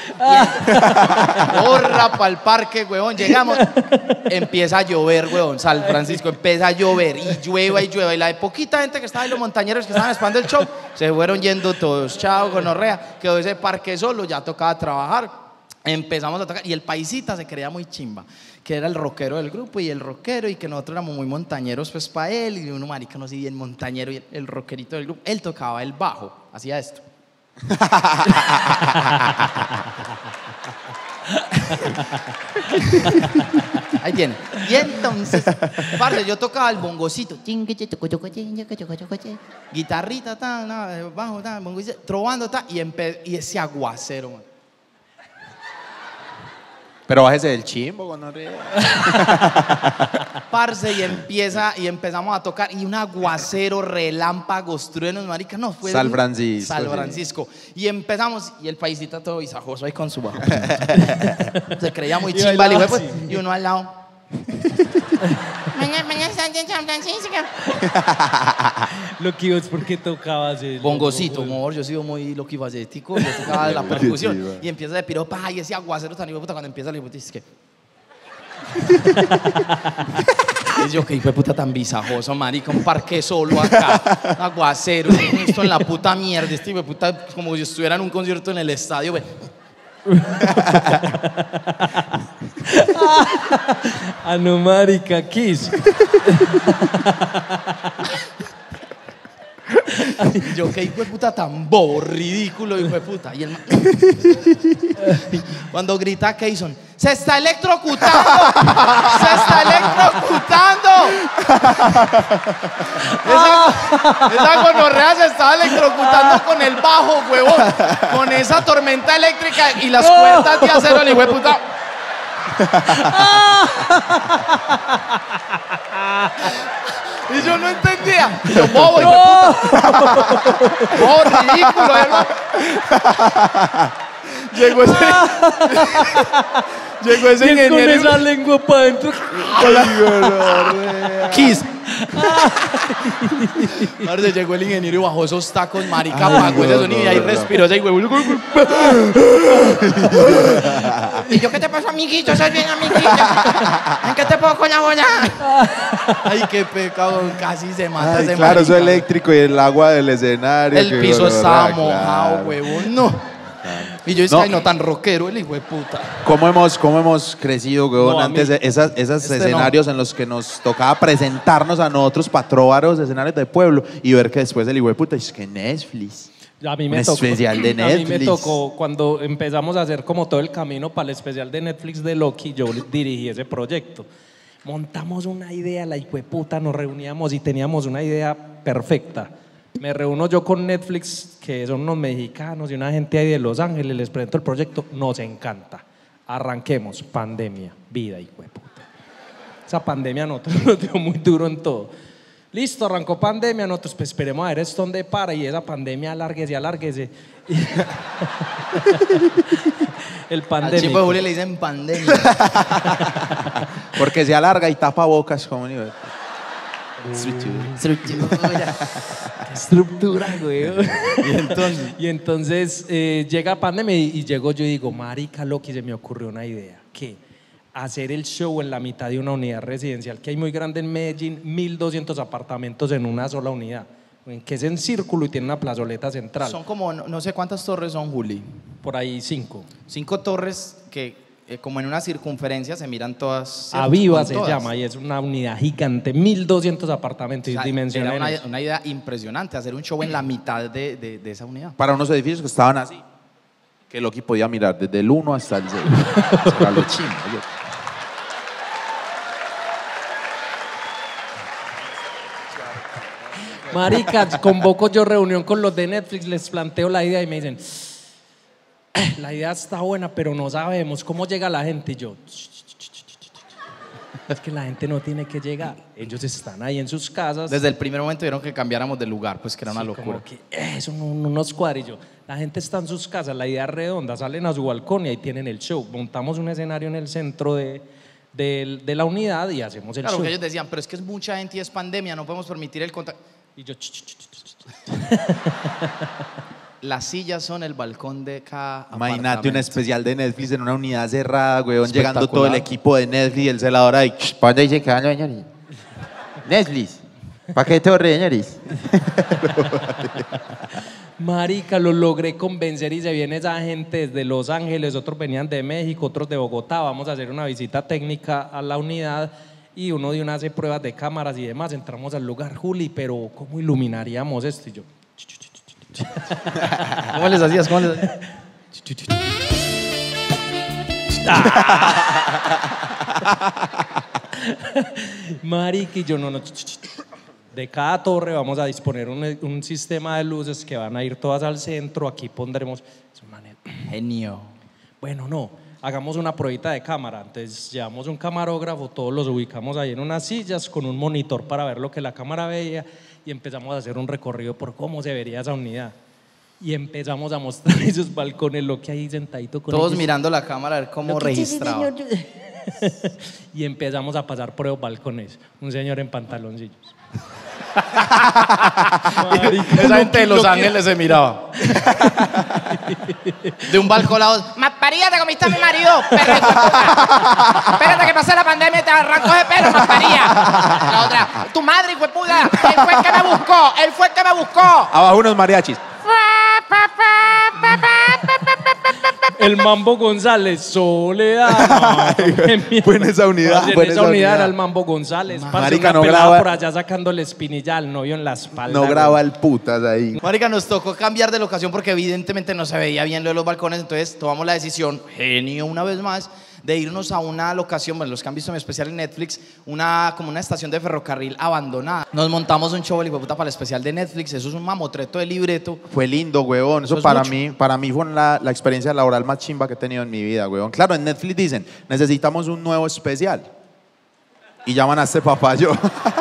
Corra para el parque, huevón. Llegamos. Empieza a llover, huevón. San Francisco empieza a llover. Y llueva. Y la de poquita gente que estaba ahí, los montañeros que estaban esperando el show, se fueron yendo todos. Chao, gonorrea. Quedó ese parque solo. Ya tocaba trabajar. Empezamos a tocar. Y el paisita se creía muy chimba, que era el rockero del grupo y el rockero, y que nosotros éramos muy montañeros pues para él, y uno marica no sé bien montañero, y el rockerito del grupo, él tocaba el bajo, hacía esto. Ahí tiene. Y entonces, parce, yo tocaba el bongocito, guitarrita, bajo, bongocito, trovando, y ese aguacero, man. Pero bájese del chimbo, gonorrea. Parce, y empezamos a tocar, y un aguacero, relámpagos, truenos, marica, no, fue San Francisco. San Francisco. Sí. Y empezamos, y el paisita todo visajoso ahí con su bajo. Se creía muy chimba, y uno al lado. Mañana están en San Francisco. Lo que ibas, ¿por qué tocabas el bongocito, amor? Yo he sido muy loquifacético, yo tocaba la percusión. Y empieza de piropa, y ese aguacero tan hijo de puta, cuando empieza el hijo de puta, es que... Y yo, que hijo de puta tan visajoso, marica, un parque solo acá, aguacero, esto en la puta mierda, este hijo de puta, como si estuviera en un concierto en el estadio, ve. No, marica, Kiss. Y yo, qué hijo de puta tan bobo, ridículo, hijo de puta. Y el man... Cuando grita Keyson, ¡se está electrocutando! ¡Se está electrocutando! Esa gonorrea se estaba electrocutando con el bajo, huevón. Con esa tormenta eléctrica y las cuerdas de acero, el hijo de puta. Y yo no entendía. Y yo, bobo, hijo de puta. Bobo, ridículo, hermano. Llegó ese ingeniero. Con esa lengua para adentro. Kiss. Ahora llegó el ingeniero y bajó esos tacos, marica, apagó ese sonido y ahí respiró ese huevo. ¿Y yo qué te pasó, amiguito? ¿Estás bien, amiguito? ¿En qué te puedo colaborar? Ay, qué pecado, casi se mata ese claro, marica. eso eléctrico y el agua del escenario. El piso estaba mojado, claro. huevón, no. Y yo decía, ay, no tan rockero el hijo de puta. ¿Cómo hemos crecido, weón? No, Antes esos escenarios en los que nos tocaba presentarnos a nosotros, patróvaros, escenarios de pueblo, y ver que después el hijo de puta, es que Netflix. A mí me Un tocó, especial de A mí Netflix. me tocó cuando empezamos a hacer como todo el camino para el especial de Netflix de Loki, yo dirigí ese proyecto. Montamos una idea, la hijueputa, nos reuníamos y teníamos una idea perfecta. Me reúno yo con Netflix, que son unos mexicanos y una gente ahí de Los Ángeles, les presento el proyecto, nos encanta. Arranquemos, pandemia, vida, hijueputa. Esa pandemia a nosotros nos dio muy duro en todo. Listo, arrancó pandemia, nosotros pues esperemos a ver esto dónde para y esa pandemia alárguese. El pandémico. Al chico de Julio le dicen pandemia. Porque se alarga y tapa bocas como nivel. Estructura, güey. Y entonces llega pandemia y llego yo y digo, marica, Loki, se me ocurrió una idea. ¿Qué? Hacer el show en la mitad de una unidad residencial que hay muy grande en Medellín, 1.200 apartamentos en una sola unidad, que es en círculo y tiene una plazoleta central. Son como, no sé cuántas torres son, Juli. Por ahí 5. 5 torres que como en una circunferencia se miran todas. ¿cierto? Aviva se llama y es una unidad gigante, 1.200 apartamentos y dimensiones. Era una idea impresionante, hacer un show en la mitad de esa unidad. Para unos edificios que estaban así, que Loki podía mirar desde el 1 hasta el 6. Era lo chino. Marica, convoco yo reunión con los de Netflix, les planteo la idea y me dicen, la idea está buena, pero no sabemos cómo llega la gente. Y yo, es que la gente no tiene que llegar, ellos están ahí en sus casas. Desde el primer momento vieron que cambiáramos de lugar, pues que era una locura. Como que eso no nos cuadra. Y yo, la gente está en sus casas, la idea es redonda, salen a su balcón y ahí tienen el show. Montamos un escenario en el centro de la unidad y hacemos el show. Claro, que ellos decían, pero es que es mucha gente y es pandemia, no podemos permitir el contacto. Y yo, las sillas son el balcón de cada Imagínate un especial de Netflix en una unidad cerrada, weón, llegando todo el equipo de Netflix y el celador ahí. ¿Para dónde dice que van, señores? Netflix. ¿Para qué torre, señores? Marica, lo logré convencer y se viene esa gente desde Los Ángeles, otros venían de México, otros de Bogotá. Vamos a hacer una visita técnica a la unidad y uno de una hace pruebas de cámaras y demás. Entramos al lugar, Juli, pero ¿cómo iluminaríamos esto? Y yo, ¿cómo les hacías? ¿Cómo les hacías? Marica, y yo no. De cada torre vamos a disponer un sistema de luces que van a ir todas al centro. Aquí pondremos. Genio. Bueno, no. Hagamos una pruebita de cámara. Entonces llevamos un camarógrafo, todos los ubicamos ahí en unas sillas con un monitor para ver lo que la cámara veía y empezamos a hacer un recorrido por cómo se vería esa unidad. Y empezamos a mostrar esos balcones, lo que hay sentadito con todos ellos. Mirando la cámara a ver cómo registraba. Y empezamos a pasar por los balcones. Un señor en pantaloncillos. Esa gente de Los Ángeles se miraba. De un balcón a otro. Masparilla, te comiste a mi marido, perro. Espérate que pase la pandemia y te arranco de pelo, Masparilla. La otra, tu madre, hijo de puta. Él fue el que me buscó, él fue el que me buscó. Abajo unos mariachis. El Mambo González, Soledad. Fue en esa unidad. En esa unidad era el Mambo González. Marica, una no pelada graba- por allá sacándole espinilla al novio en la espalda. No graba el putas ahí. Marica, nos tocó cambiar de locación porque evidentemente no se veía bien lo de los balcones, entonces tomamos la decisión, genio una vez más, de irnos a una locación, bueno, los que han visto mi especial en Netflix, como una estación de ferrocarril abandonada. Nos montamos un show, el hijueputa, para el especial de Netflix, eso es un mamotreto de libreto. Fue lindo, huevón. Eso Pues para mucho. mí fue la experiencia laboral más chimba que he tenido en mi vida, huevón. Claro, en Netflix dicen, necesitamos un nuevo especial. Y llaman a este papayo.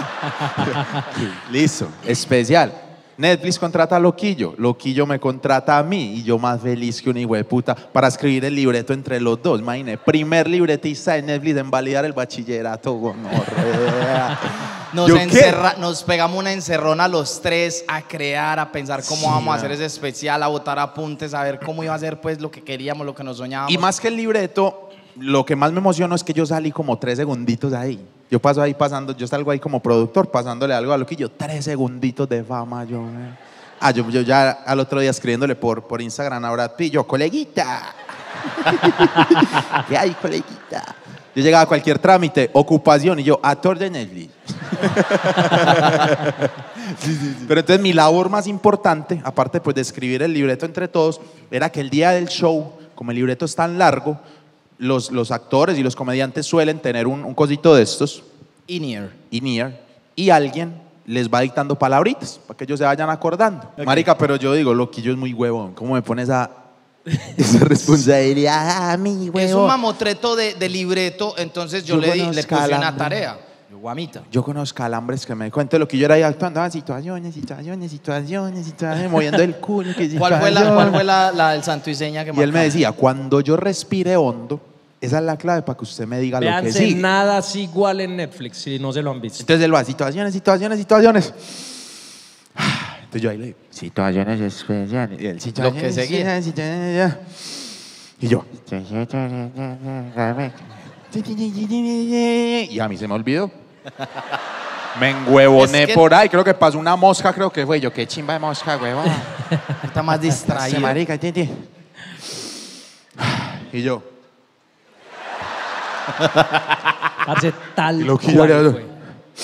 Listo, especial. Netflix contrata a Loquillo, Loquillo me contrata a mí y yo más feliz que un hijo de puta para escribir el libreto entre los dos. Imagínate, primer libretista de Netflix en validar el bachillerato. Gonorrea. Nos pegamos una encerrona los tres a crear, a pensar cómo vamos a hacer ese especial, a botar apuntes, a ver cómo iba a ser pues lo que queríamos, lo que nos soñábamos. Y más que el libreto, lo que más me emocionó es que yo salí como 3 segunditos ahí. Yo paso ahí pasando, yo salgo ahí como productor, pasándole algo a Loquillo, 3 segunditos de fama yo. Yo ya al otro día escribiéndole por Instagram a Brad Pitt, yo, coleguita. ¿Qué hay, coleguita? Yo llegaba a cualquier trámite, ocupación, y yo, actor de Netflix. Pero entonces mi labor más importante, aparte pues de escribir el libreto entre todos, era que el día del show, como el libreto es tan largo, los actores y los comediantes suelen tener un cosito de estos. In-ear. Y alguien les va dictando palabritas para que ellos se vayan acordando. Okay. Marica, pero yo digo, Loquillo es muy huevón. ¿Cómo me pones esa responsabilidad a mí, huevón? Es un mamotreto de libreto, entonces yo le puse una tarea. Guamita. Yo conozco calambres que me cuento. Loquillo era ahí actuando situaciones, moviendo el culo. ¿Cuál fue la del santo y seña que Y él me decía, cuando yo respire hondo, esa es la clave para que usted me diga lo que sí. Nada así igual en Netflix, si no se lo han visto. Entonces él va, situaciones. Entonces yo ahí le digo, situaciones especiales. Y él, situaciones, lo que seguía. Y yo. Y a mí se me olvidó. Me enhuevoné por ahí, creo que pasó una mosca, creo que fue. Yo, qué chimba de mosca, huevón. Está más distraído. Marica, y yo. Parce, tal cual fue.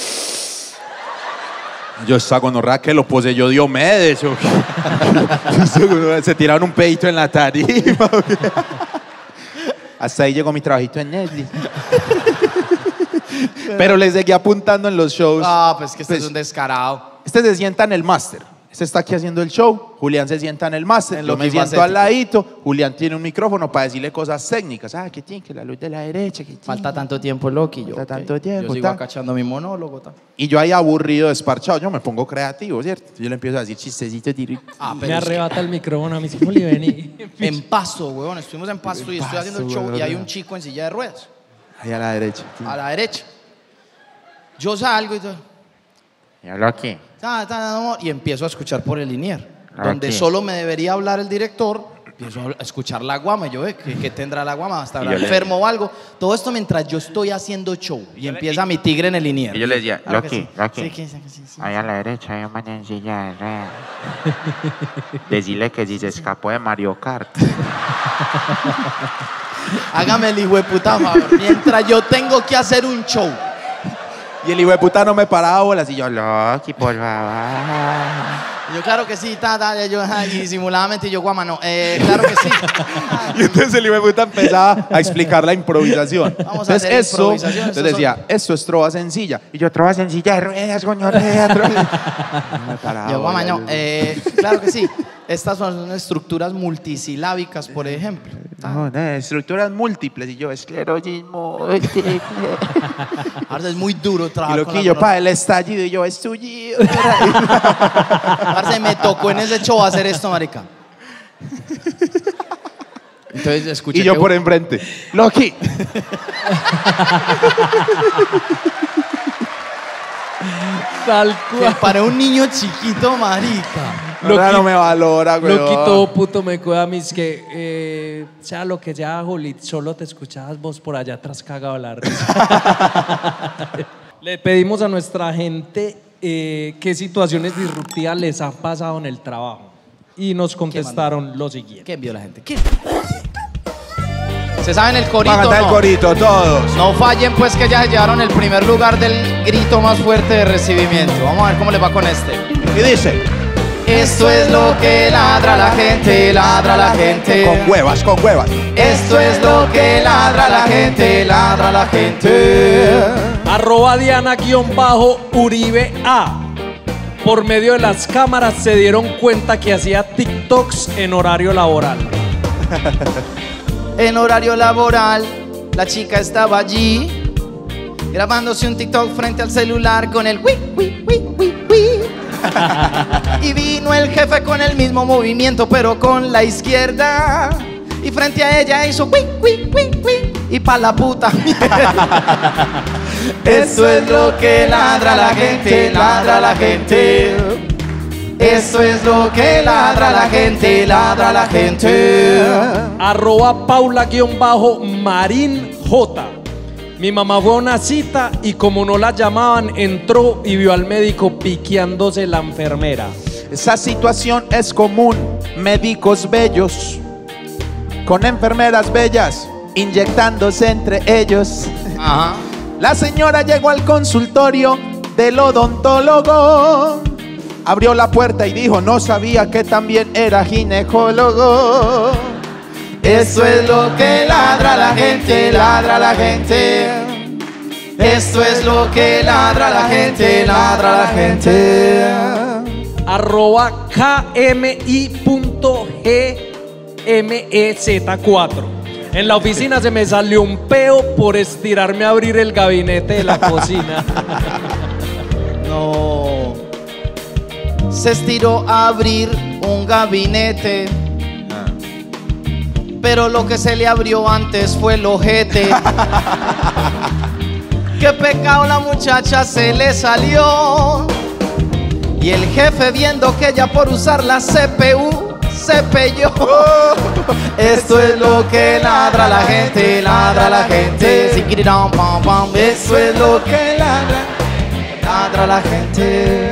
Yo esta gonorrea que lo poseyó Diomedes. Se tiraron un pedito en la tarima. Hasta ahí llegó mi trabajito en Netflix. Pero le seguí apuntando en los shows. Pues que este es un descarado. Este se sienta en el máster. Este está aquí haciendo el show. Julián se sienta en el máster. Yo me siento al ladito. Julián tiene un micrófono para decirle cosas técnicas. ¿Qué tiene? Que la luz de la derecha. Falta tanto tiempo, Loquillo. Falta tanto tiempo. Yo sigo acachando mi monólogo. Y yo ahí aburrido, desparchado. Yo me pongo creativo, ¿cierto? Yo le empiezo a decir chistecitos. Me arrebata el micrófono a mí. ¿Cómo le vení? En Pasto, huevón. Estuvimos en Pasto y estoy haciendo el show y hay un chico en silla de ruedas. Ahí a la derecha. A la derecha. Yo salgo y todo. ¿Y hablo aquí? Y empiezo a escuchar por el in-ear. Donde solo me debería hablar el director, empiezo a escuchar la guama. Y yo, ¿qué tendrá la guama? ¿Hasta enfermo o algo? Todo esto mientras yo estoy haciendo show. Y empieza mi tigre en el in-ear. Y yo le decía, Loqui, sí. Ahí a la derecha hay un man en silla de ruedas. Decirle que si se escapó de Mario Kart. Hágame el hijo de puta favor. Mientras yo tengo que hacer un show. Y el hijo de puta no me paraba bolas. Y yo, Loqui, por favor. Yo, claro que sí, y disimuladamente yo, guama, no, claro que sí. Y entonces el hijo de puta empezaba a explicar la improvisación. Vamos a hacer improvisación. Entonces decía, esto es trova sencilla. Y yo, trova sencilla de ruedas, gonorrea. Yo, guama, no, claro que sí. Estas son estructuras multisilábicas, por ejemplo. No, estructuras múltiples. Y yo, esclerotismo múltiple. Ahora es muy duro trabajar. Y Loquillo, el estallido. Y yo, estallido. Parce, me tocó en ese show hacer esto, marica. Entonces escuché. Y yo por enfrente, Loqui. Tal cual. Para un niño chiquito, marica. Loqui, no me valora, güey. Loqui todo puto me cuida a mí. Es que, sea lo que sea, Juli, solo te escuchabas vos por allá atrás cagado la risa. Le pedimos a nuestra gente qué situaciones disruptivas les han pasado en el trabajo. Y nos contestaron lo siguiente. ¿Qué envió la gente? ¿Qué? ¿Se saben el corito? Va a cantar no? el corito, todos. No fallen pues que ya se llevaron el primer lugar del grito más fuerte de recibimiento. Vamos a ver cómo les va con este. Y dice: esto es lo que ladra la gente, ladra la gente. Con huevas, con huevas. Esto es lo que ladra la gente, ladra la gente. @Diana_Uribe A. Por medio de las cámaras se dieron cuenta que hacía TikToks en horario laboral. En horario laboral, la chica estaba allí grabándose un TikTok frente al celular con el wi, wi, wi, wi, wi. Y vino el jefe con el mismo movimiento, pero con la izquierda. Y frente a ella hizo wi, wi, wi, wi. Y pa' la puta mierda. Eso es lo que ladra la gente, ladra la gente. Eso es lo que ladra la gente, ladra la gente. @Paula_Marín J. Mi mamá fue a una cita y como no la llamaban, entró y vio al médico piqueándose la enfermera. Esa situación es común. Médicos bellos con enfermeras bellas inyectándose entre ellos. Ajá. La señora llegó al consultorio del odontólogo. Abrió la puerta y dijo: no sabía que también era ginecólogo. Eso es lo que ladra la gente, ladra la gente. Esto es lo que ladra la gente, ladra la gente. @KMI.GMEZ4. En la oficina se me salió un peo por estirarme a abrir el gabinete de la cocina. No. Se estiró a abrir un gabinete, pero lo que se le abrió antes fue el ojete. Qué pecado, la muchacha se le salió. Y el jefe, viendo que ella por usar la CPU se pelló. Esto es lo que ladra la gente, ladra la gente. Eso es lo que ladra la gente.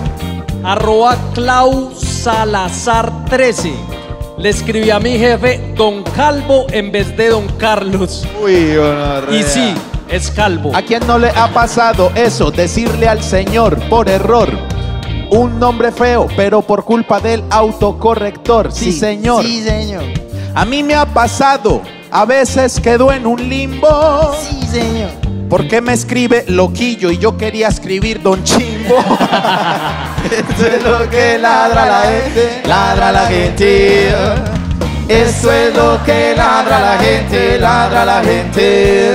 @ClauSalazar13. Le escribí a mi jefe Don Calvo en vez de Don Carlos. Uy, gonorrea. Y sí, es calvo. ¿A quién no le ha pasado eso? Decirle al señor por error un nombre feo, pero por culpa del autocorrector. Sí, señor. Sí, señor. A mí me ha pasado. A veces quedo en un limbo. Sí, señor. ¿Por qué me escribe loquillo y yo quería escribir Don Chimbo? Esto es lo que ladra la gente, ladra la gente. Esto es lo que ladra la gente, ladra la gente.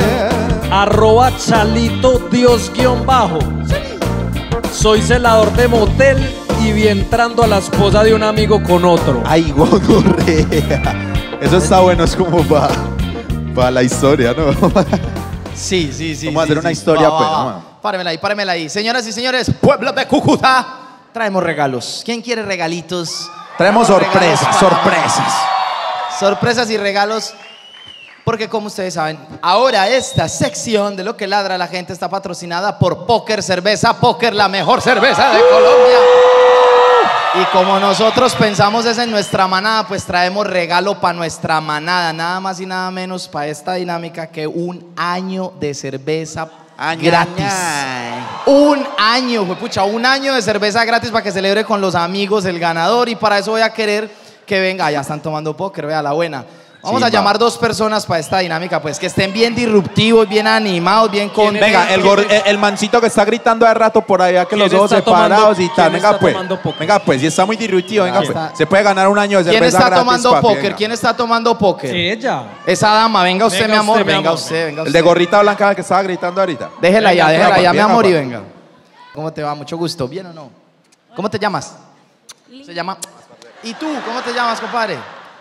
@ChalitoDios_. Soy celador de motel y vi entrando a la esposa de un amigo con otro. Ay, gonorrea. Eso está bueno, es como para la historia, ¿no? Sí. Vamos a hacer una historia, pues. Párenmela ahí. Señoras y señores, pueblo de Cúcuta, traemos regalos. ¿Quién quiere regalitos? Traemos sorpresas. Sorpresas y regalos. Porque como ustedes saben, ahora esta sección de lo que ladra la gente está patrocinada por Póker Cerveza. Póker, la mejor cerveza de Colombia. Y como nosotros pensamos es en nuestra manada, pues traemos regalo para nuestra manada. Nada más y nada menos para esta dinámica que un año de cerveza gratis. Un año, pucha, un año de cerveza gratis para que celebre con los amigos el ganador. Y para eso voy a querer que venga. Ya están tomando póker, vea la buena. Vamos a llamar 2 personas para esta dinámica, pues que estén bien disruptivos, bien animados, bien con. Venga, el mancito que está gritando de rato por allá, que los ojos separados y tal. Venga, pues. Venga, pues, y está muy disruptivo. Venga, pues. Se puede ganar un año de cerveza gratis. ¿Quién está tomando papi, póker? venga. ¿Quién está tomando póker? Ella. Esa dama, venga usted, mi amor. Venga usted. usted. El de gorrita blanca que estaba gritando ahorita. Déjela ya, mi amor, y pues. venga. ¿Cómo te va? Mucho gusto. ¿Bien o no? ¿Cómo te llamas? Se llama. ¿Y tú? ¿Cómo te llamas, compadre?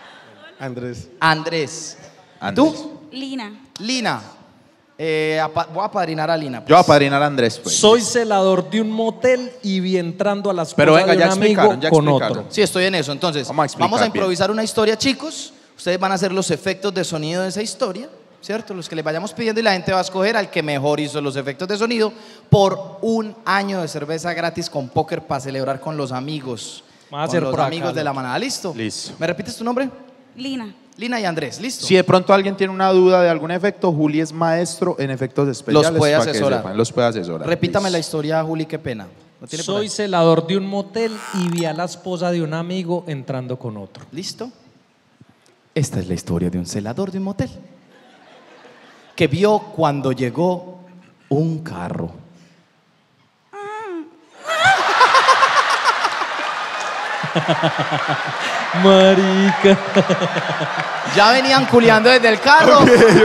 Andrés. ¿Tú? Lina. Lina. Voy a apadrinar a Lina. Pues. Yo voy a apadrinar a Andrés, pues. Soy celador de un motel y vi entrando a la esposa Pero venga, de ya un amigo explicaron, ya con explicaron. otro. Sí, estoy en eso. Entonces, vamos a improvisar una historia, chicos. Ustedes van a hacer los efectos de sonido de esa historia, ¿cierto? Los que les vayamos pidiendo y la gente va a escoger al que mejor hizo los efectos de sonido por un año de cerveza gratis con póker para celebrar con los amigos. Vamos a con hacer los por acá, amigos de ¿no? la manada. ¿Listo? Listo. ¿Me repites tu nombre? Lina. Lina y Andrés, ¿listo? Si de pronto alguien tiene una duda de algún efecto, Juli es maestro en efectos especiales. Los puede para que asesorar. sepan, los puede asesorar. Repítame la historia, Juli, qué pena. ¿No tiene por Soy ahí? celador de un motel y vi a la esposa de un amigo entrando con otro. ¿Listo? Esta es la historia de un celador de un motel que vio cuando llegó un carro. Marica. Ya venían culeando desde el carro.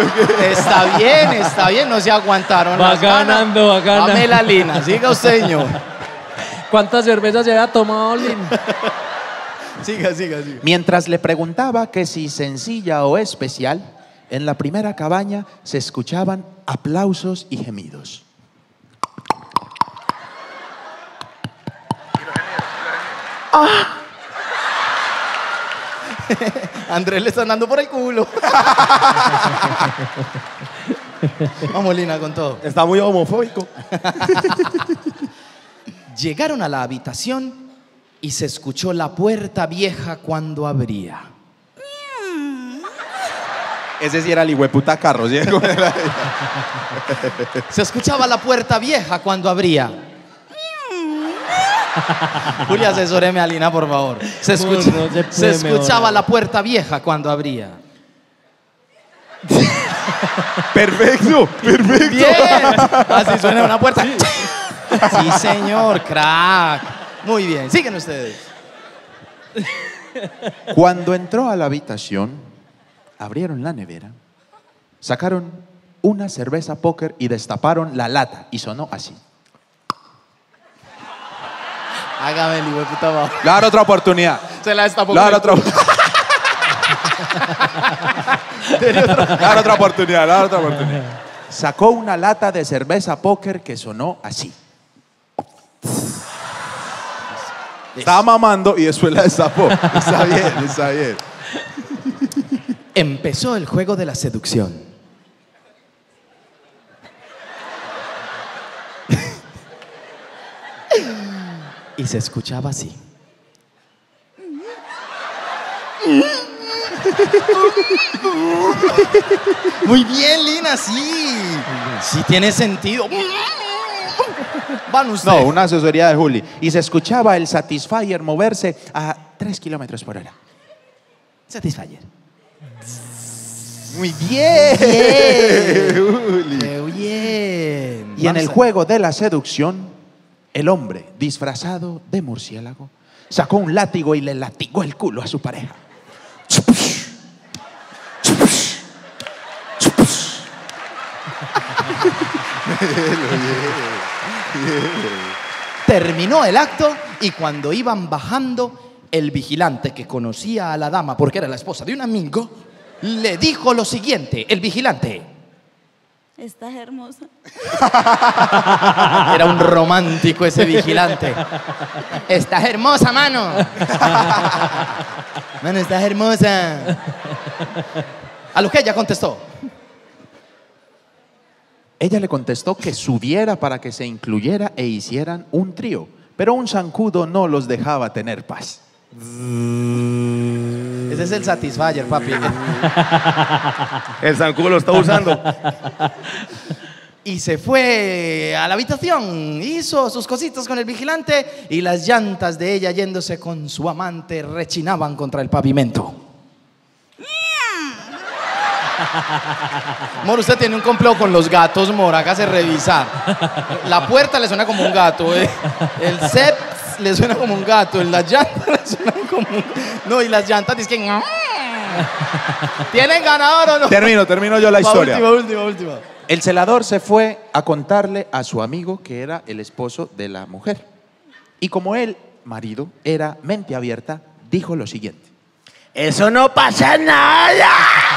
Está bien, no se aguantaron. Va las ganas. ganando, va ganando. Dame la Lina, siga usted, señor. ¿Cuántas cervezas se había tomado, Lin? Siga. Mientras le preguntaba que si sencilla o especial, en la primera cabaña se escuchaban aplausos y gemidos. Andrés le están dando por el culo. Vamos, Lina, con todo. Está muy homofóbico. Llegaron a la habitación y se escuchó la puerta vieja cuando abría. Ese sí era el hijueputa carro, ¿sí? Se escuchaba la puerta vieja cuando abría. Julia, asesóreme a Lina, por favor. Se escuchaba la puerta vieja cuando abría. Perfecto. Bien. Así suena una puerta. Sí, señor, crack. Muy bien, siguen ustedes. Cuando entró a la habitación, abrieron la nevera, sacaron una cerveza póker y destaparon la lata y sonó así. Hágame el hijo de puta bajo. Le dar otra oportunidad. Se la destapó. Le dar otra oportunidad. Sacó una lata de cerveza póker que sonó así. Estaba mamando y después la destapó. Está bien. Empezó el juego de la seducción. Y se escuchaba así. Muy bien, Lina, sí. Sí tiene sentido. Van ustedes. No, una asesoría de Juli. Y se escuchaba el Satisfyer moverse a 3 kilómetros por hora. Satisfyer. Muy bien. Juli. Qué bien. Y en el juego de la seducción, el hombre, disfrazado de murciélago, sacó un látigo y le latigó el culo a su pareja. Terminó el acto y cuando iban bajando, el vigilante que conocía a la dama porque era la esposa de un amigo, le dijo lo siguiente, el vigilante. Estás hermosa. Era un romántico ese vigilante. Estás hermosa, mano. Mano, estás hermosa. A lo que ella contestó. Ella le contestó que subiera para que se incluyera e hicieran un trío, pero un zancudo no los dejaba tener paz. Ese es el Satisfyer, papi. El zancudo lo está usando. Y se fue a la habitación, hizo sus cositas con el vigilante y las llantas de ella yéndose con su amante rechinaban contra el pavimento. Mor, usted tiene un complot con los gatos, Mor, hágase revisar. La puerta le suena como un gato, el set le suena como un gato, las llantas le suenan como un... No, y las llantas dicen que... ¿Tienen ganador o no? Termino yo la historia. Última. El celador se fue a contarle a su amigo que era el esposo de la mujer. Y como el marido era mente abierta, dijo lo siguiente. ¡Eso no pasa nada!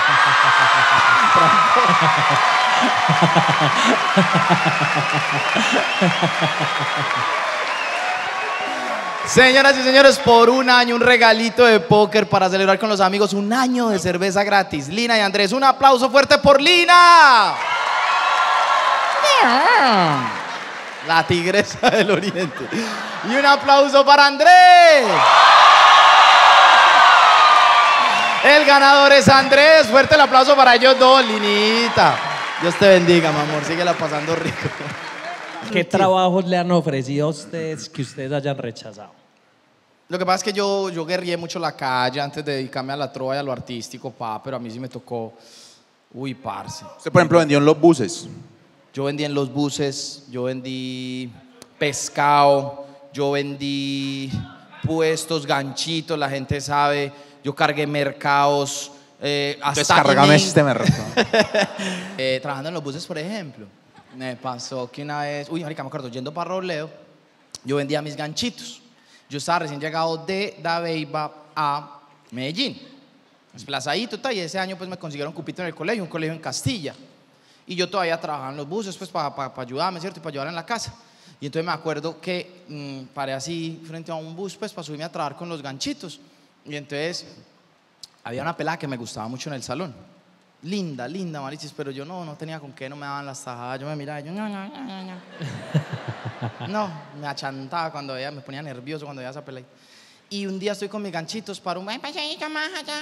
Señoras y señores, por un año, un regalito de póker para celebrar con los amigos, un año de cerveza gratis. Lina y Andrés, un aplauso fuerte por Lina. La tigresa del oriente. Y un aplauso para Andrés. El ganador es Andrés. Fuerte el aplauso para ellos dos, Linita. Dios te bendiga, mi amor. Síguela pasando rico. ¿Qué trabajos le han ofrecido a ustedes que ustedes hayan rechazado? Lo que pasa es que yo guerrié mucho la calle antes de dedicarme a la trova y a lo artístico, pero a mí sí me tocó. Uy, parce. Usted, por ejemplo, vendió en los buses. Yo vendí en los buses, yo vendí pescado, yo vendí puestos, ganchitos, la gente sabe. Yo cargué mercados. Descárgame este mercado. Trabajando en los buses, por ejemplo, me pasó que una vez, marica, me acuerdo, yendo para Robledo, yo vendía mis ganchitos. Yo estaba recién llegado de Dabeiba a Medellín, desplazadito, y ese año pues me consiguieron cupito en el colegio, un colegio en Castilla. Y yo todavía trabajaba en los buses pues para ayudarme, ¿cierto? Y para ayudar en la casa. Y entonces me acuerdo que paré así frente a un bus pues para subirme a trabajar con los ganchitos. Y entonces había una pelada que me gustaba mucho en el salón. Linda, marichis, pero yo no tenía con qué, no me daban las tajadas. Yo me miraba y yo, no. No, me achantaba cuando veía, me ponía nervioso cuando veía esa pelada. Y un día estoy con mis ganchitos, paró un buen paseíto más allá,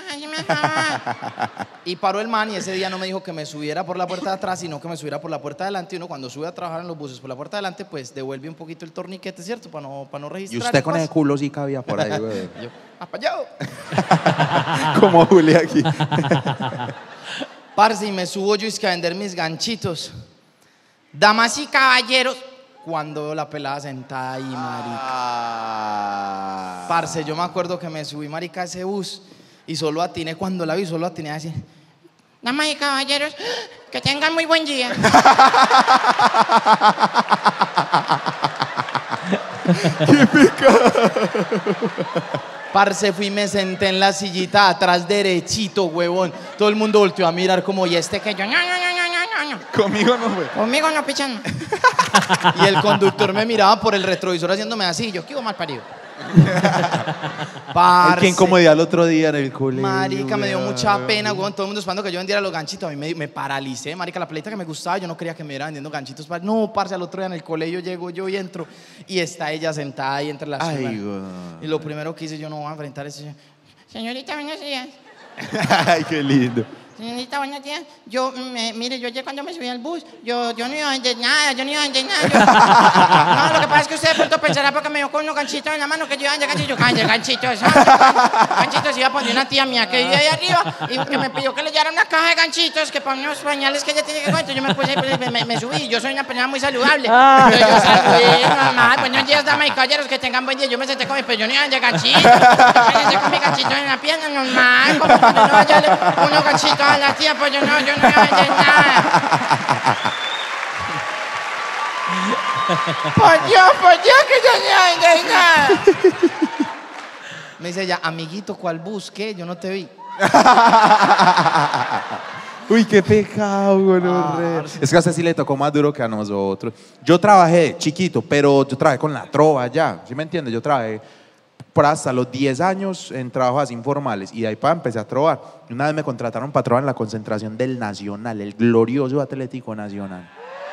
y paró el man, y ese día no me dijo que me subiera por la puerta de atrás, sino que me subiera por la puerta de adelante. Y uno cuando sube a trabajar en los buses por la puerta de adelante, pues devuelve un poquito el torniquete, ¿cierto? Para no registrar. Y usted con ese culo sí cabía por ahí, güey. Yo, apallado. Como Juli aquí. Parce, y me subo yo a vender mis ganchitos. Damas y caballeros, cuando veo la pelada sentada ahí, marica. Parce, yo me acuerdo que me subí, marica, a ese bus y solo atiné, cuando la vi, solo atiné así. Damas y caballeros, que tengan muy buen día. ¡Qué pecado! Parce, fui y me senté en la sillita atrás derechito, huevón. Todo el mundo volteó a mirar como, ¿y este que yo? No. Conmigo no, güey. Conmigo no, pichando. Y el conductor me miraba por el retrovisor haciéndome así. Yo, ¿qué hubo mal parido? Parce. Qué incomodidad el otro día en el colegio. Marica, me dio mucha pena, weón. Todo el mundo esperando que yo vendiera los ganchitos. A mí me paralicé, marica. La pelita que me gustaba, yo no quería que me viera vendiendo ganchitos. No, parce, al otro día en el colegio llego yo y entro. Y está ella sentada ahí entre las Ay, y lo primero que hice, yo no voy a enfrentar a ese. Señorita, buenos días. Ay, qué lindo. Señorita, buenos días. Mire, yo ayer cuando me subí al bus, yo no iba a vender nada, no, lo que pasa es que usted de pronto pensará porque me dio con unos ganchitos en la mano que yo iba a vender ganchitos. Ganchitos iba a poner una tía mía que vive ahí arriba y que me pidió que le llevara una caja de ganchitos que para unos pañales que ella tiene que comer. Entonces yo me puse, me subí, yo soy una persona muy saludable. Yo saludé, normal, buenos días, damas y caballeros, que tengan buen día. Yo me senté con mi, pero yo no iba a vender ganchitos. Yo me senté con mis ganchitos en la pierna, normal, como cuando uno vaya unos ganchitos a la tía, pues yo no iba a vender nada. Por Dios, que yo no iba a vender nada. Me dice ella, amiguito, ¿cuál bus? ¿Qué? Yo no te vi. Uy, qué pecado, güey. Es que a usted sí le tocó más duro que a nosotros. Yo trabajé chiquito, pero yo trabajé con la trova ya. ¿Sí me entiendes? Yo trabajé por hasta los 10 años en trabajos informales y de ahí para empecé a trovar. Una vez me contrataron para trovar en la concentración del Nacional, el glorioso Atlético Nacional.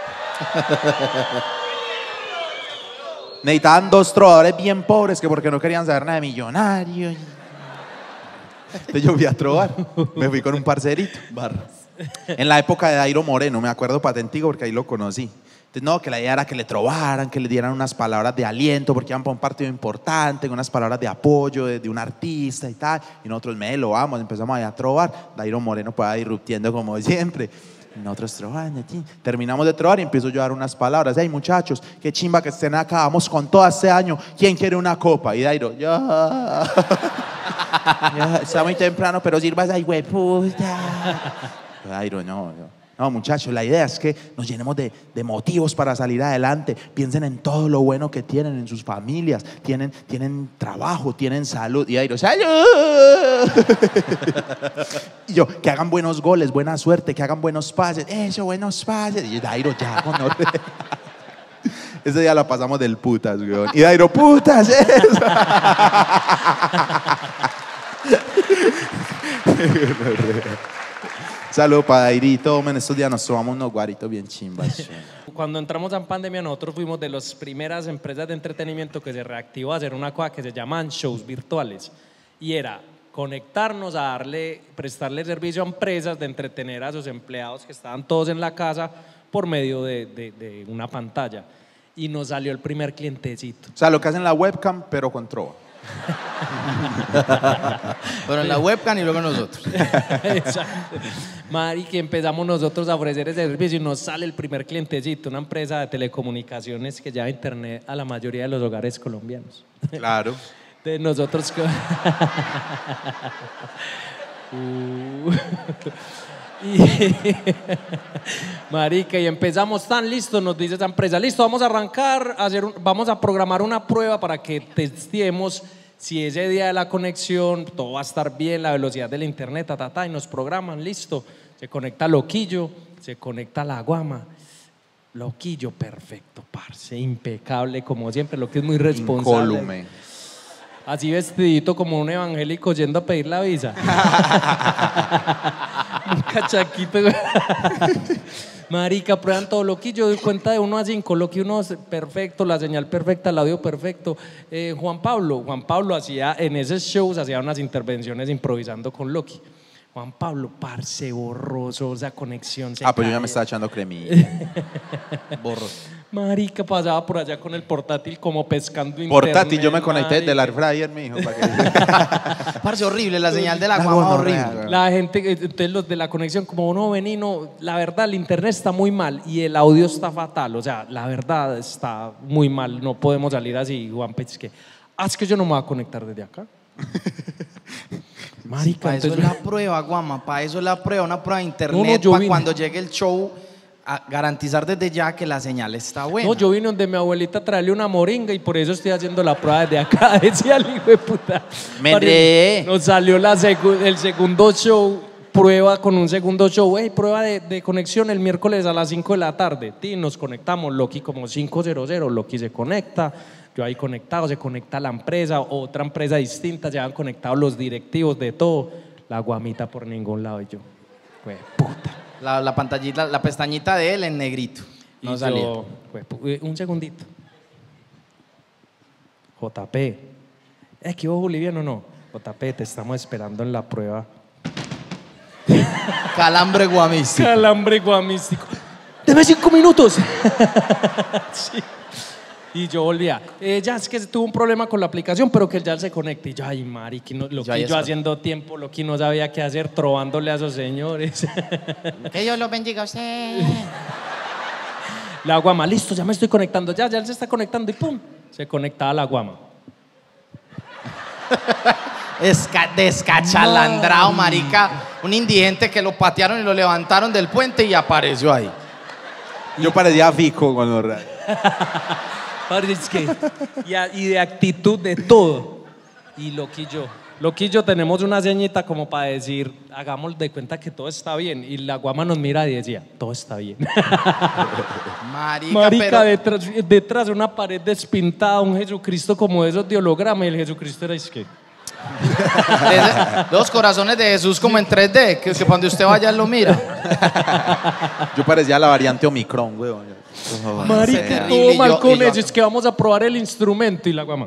Necesitaban 2 trovadores bien pobres que porque no querían saber nada de millonarios. Entonces yo fui a trovar, me fui con un parcerito. En la época de Dairo Moreno, me acuerdo patentico porque ahí lo conocí. Entonces, no, que la idea era que le trovaran, que le dieran unas palabras de aliento porque iban para un partido importante, unas palabras de apoyo de un artista y tal. Y nosotros lo vamos, empezamos a trovar. Dairo Moreno pues ahí irruptiendo como siempre. Y nosotros trovando, terminamos de trovar y empiezo yo a dar unas palabras. Hey muchachos, qué chimba que estén acá, vamos con todo este año. ¿Quién quiere una copa? Y Dairo, ya está muy temprano, pero sirvas ahí, güey, puta. Dairo, no, muchachos, la idea es que nos llenemos de motivos para salir adelante. Piensen en todo lo bueno que tienen en sus familias. Tienen trabajo, tienen salud. Y Dairo, ¡salud! Y yo, que hagan buenos goles, buena suerte, que hagan buenos pases. Eso, buenos pases. Y Dairo, ya, con orden. Ese día la pasamos del putas, güey. Y Dairo, putas, eso. Saludos para Dairito, en estos días nos tomamos unos guaritos bien chimbas. Cuando entramos en pandemia nosotros fuimos de las primeras empresas de entretenimiento que se reactivó a hacer una cosa que se llaman shows virtuales y era conectarnos a prestarle servicio a empresas de entretener a sus empleados que estaban todos en la casa por medio de una pantalla. Y nos salió el primer clientecito. O sea, lo que hacen la webcam, pero con trova. Pero en la webcam y luego nosotros. Exacto. Marica, empezamos nosotros a ofrecer ese servicio y nos sale el primer clientecito, una empresa de telecomunicaciones que lleva internet a la mayoría de los hogares colombianos. Claro. De nosotros. Marica, y empezamos tan listo, nos dice esa empresa, listo, vamos a arrancar, vamos a programar una prueba para que testeemos si ese día de la conexión todo va a estar bien, la velocidad del internet, y nos programan, listo, se conecta Loquillo, se conecta la Guama. Loquillo, perfecto, parce, impecable como siempre, lo que es muy responsable. Incólume. Así vestidito como un evangélico yendo a pedir la visa. Un cachaquito. Marica, prueban todo. Loquillo, doy cuenta de 1 a 5. Loqui 1, perfecto, la señal perfecta, el audio perfecto. Juan Pablo hacía en esos shows, hacía unas intervenciones improvisando con Loqui. Juan Pablo, parce, borroso, esa conexión. Pues yo ya me estaba echando cremilla. Borroso. Marica, pasaba por allá con el portátil como pescando internet. Portátil, yo me conecté del air fryer, mijo. Parce, horrible, la señal de la Guama, horrible. La gente, entonces los de la conexión, como no, venino, la verdad, el internet está muy mal y el audio está fatal. O sea, la verdad está muy mal, no podemos salir así, Juan Pech, es que yo no me voy a conectar desde acá. Marica, para eso es la prueba, Guama, para eso es la prueba, una prueba de internet, para cuando llegue el show, a garantizar desde ya que la señal está buena. No, yo vine donde mi abuelita a traerle una moringa y por eso estoy haciendo la prueba desde acá, decía el hijo de puta. Nos salió el segundo show, prueba con un segundo show, prueba de conexión el miércoles a las 5 de la tarde. Nos conectamos, Loqui como 500, Loqui se conecta. Yo ahí conectado, se conecta la empresa, otra empresa distinta, ya han conectado los directivos de todo. La Guamita por ningún lado y yo, güey, puta. La pantallita, la pestañita de él en negrito. No salía. Un segundito. JP, ¿qué hubo, boliviano o no? JP, te estamos esperando en la prueba. Calambre guamístico. Calambre guamístico. Deme 5 minutos. Sí. Y yo volvía, ya es que tuvo un problema con la aplicación, pero que ya se conecte. Y yo, ay, mariqui, yo haciendo tiempo, Loqui no sabía qué hacer, trovándole a esos señores. Que Dios los bendiga a usted. La Guama, listo, ya me estoy conectando, ya él se está conectando y pum, se conectaba la Guama. Descachalandrado, marica. Un indigente que lo patearon y lo levantaron del puente y apareció ahí. Yo parecía Fico cuando... Y de actitud de todo. Y Loquillo tenemos una señita como para decir, hagamos de cuenta que todo está bien. Y la Guama nos mira y decía, todo está bien. Marica, pero... detrás de una pared despintada, un Jesucristo como esos de holograma, y el Jesucristo era que... Los corazones de Jesús como en 3D, que cuando usted vaya lo mira. Yo parecía la variante Omicron, weón. Marica, todo mal con ellos, es que vamos a probar el instrumento y la Guama.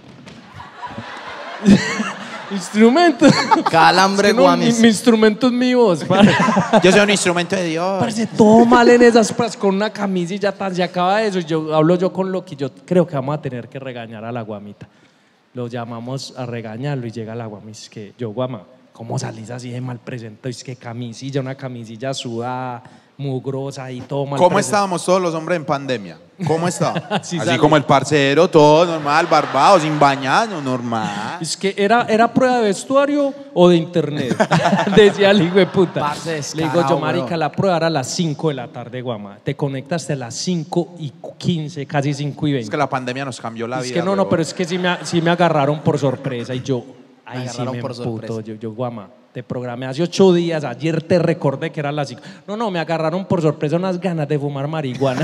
Instrumento. Calambre guamis. Mi instrumento es mi voz. Yo soy un instrumento de Dios. Parece todo mal en esas pruebas, con una camisilla tan, se acaba eso. Hablo yo con Loqui, yo creo que vamos a tener que regañar a la Guamita. Lo llamamos a regañarlo y llega la Guama, es que yo, Guama, ¿cómo salís así de mal presentado? Es que camisilla, una camisilla sudada, mugrosa y todo mal. ¿Cómo estábamos todos los hombres en pandemia? ¿Cómo estábamos? Sí, así como el parcero, todo normal, barbado, sin bañarnos, normal. Es que era prueba de vestuario o de internet. Decía el hijo de puta. Le digo yo, marica, la prueba era a las 5 de la tarde, Guama. Te conectaste a las 5:15, casi 5:20. Es que la pandemia nos cambió la vida. Es que no, pero es que sí me agarraron por sorpresa y yo, ahí sí me emputo. Yo, Guama, te programé hace 8 días, ayer te recordé que era las 5. No, me agarraron por sorpresa unas ganas de fumar marihuana.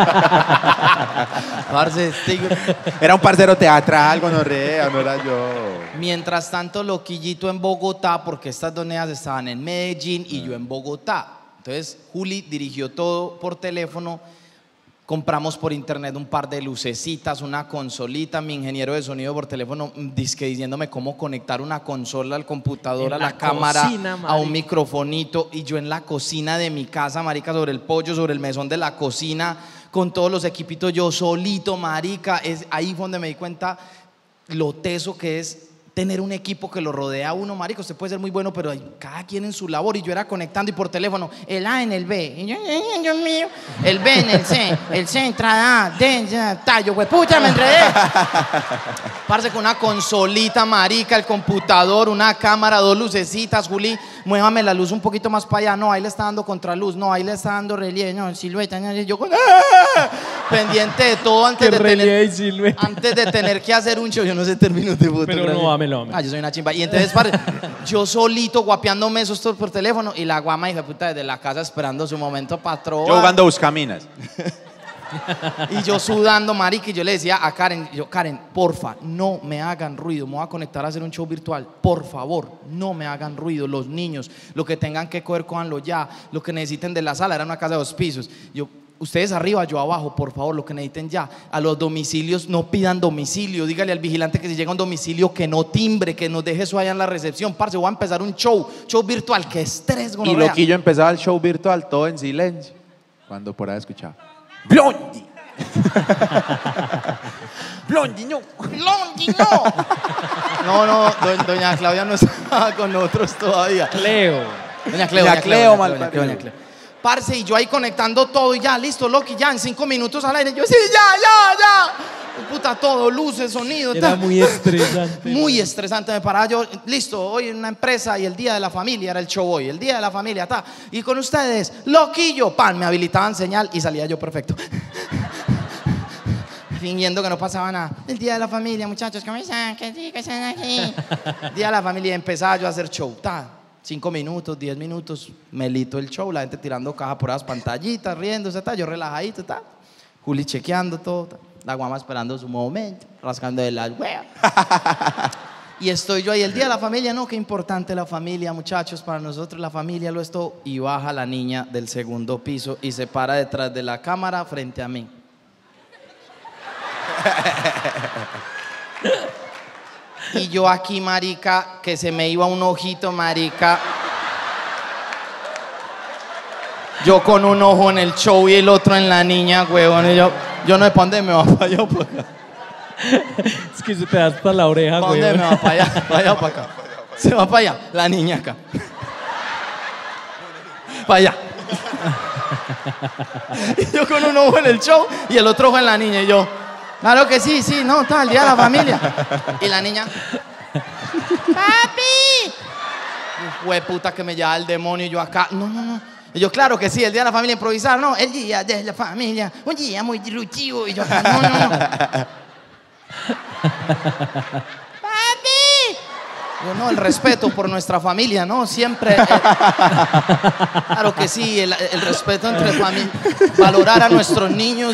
Era un parcero teatral, gonorrea, no era yo. Mientras tanto, Loquillito en Bogotá, porque estas dos neas estaban en Medellín y yo en Bogotá. Entonces, Juli dirigió todo por teléfono Compramos por internet un par de lucecitas, una consolita. Mi ingeniero de sonido por teléfono diciéndome cómo conectar una consola al computador, a la cámara, cocina, a un microfonito. Y yo en la cocina de mi casa, marica, sobre el pollo, sobre el mesón de la cocina, con todos los equipitos, yo solito, marica. Es ahí donde me di cuenta lo teso que es tener un equipo que lo rodea a uno, marico. Usted puede ser muy bueno, pero hay cada quien en su labor. Y yo era conectando y por teléfono, el A en el B, y yo, Dios mío, el B en el C, el C entrada A, D, ya, tallo, güey, puta, me enredé. Parce, con una consolita, marica, el computador, una cámara, 2 lucecitas. Juli, muévame la luz un poquito más para allá. No, ahí le está dando contraluz. No, ahí le está dando relieve. No, silueta. No, yo con pendiente de todo antes de tener que hacer un show. Yo no sé términos de fotografía. Pero no, ámelo. Ah, yo soy una chimba. Y entonces, yo solito guapeándome esos por teléfono y la guama, hija de puta, desde la casa esperando su momento patrón. Yo jugando Buscaminas. Y yo sudando, marica, y yo le decía a Karen, Karen, porfa, no me hagan ruido, me voy a conectar a hacer un show virtual, por favor, no me hagan ruido, los niños, lo que tengan que coger, cójanlo ya, lo que necesiten de la sala, era una casa de 2 pisos, ustedes arriba, yo abajo, por favor, lo que necesiten ya. A los domicilios, no pidan domicilio. Dígale al vigilante que si llega a un domicilio que no timbre, que nos deje eso allá en la recepción. Parce, voy a empezar un show virtual. ¡Qué estrés, gonorrea! Y Loquillo empezaba el show virtual todo en silencio. Cuando por ahí escuchaba Blondie. Blondie, no. Blondie, no. No, doña Claudia no estaba con nosotros todavía. Cleo. Doña Cleo, doña Cleo. Parce, y yo ahí conectando todo y ya, listo, Loki, ya en 5 minutos al aire. Yo, sí, ya. Puta, todo, luces, sonido. Era muy estresante. Muy estresante. Me paraba yo, listo, hoy en una empresa y el día de la familia era el show hoy. El día de la familia, ta. Y con ustedes, Loquillo, pan, me habilitaban señal y salía yo perfecto. Fingiendo que no pasaba nada. El día de la familia, muchachos, ¿cómo están? ¿Qué rico están aquí? Día de la familia, empezaba yo a hacer show, ta. 5 minutos, 10 minutos, melito el show, la gente tirando caja por las pantallitas, riéndose, yo relajadito, Juli chequeando todo, la guama esperando su momento, rascando de las huevas. Y estoy yo ahí, el día de la familia, no, qué importante la familia, muchachos, para nosotros la familia lo es todo. Y baja la niña del 2º piso y se para detrás de la cámara frente a mí. Y yo aquí, marica, que se me iba un ojito, marica. Yo con un ojo en el show y el otro en la niña, huevón. Y yo no sé para dónde me va para allá o para acá. Es que se te da hasta la oreja, ¿Para dónde me va? ¿Para allá? ¿Para allá o para acá? Se va para allá, la niña acá. Para allá. Y yo con un ojo en el show y el otro ojo en la niña. Y yo... Claro que sí, no, está el día de la familia. Y la niña, ¡papi! Fue puta que me lleva el demonio y yo acá, no. Y yo, claro que sí, el día de la familia improvisar, no, el día de la familia, un día muy disruptivo. Y yo acá, no. ¡Papi! Yo, no, el respeto por nuestra familia, ¿no? Siempre. Claro que sí, el respeto entre familias. Valorar a nuestros niños.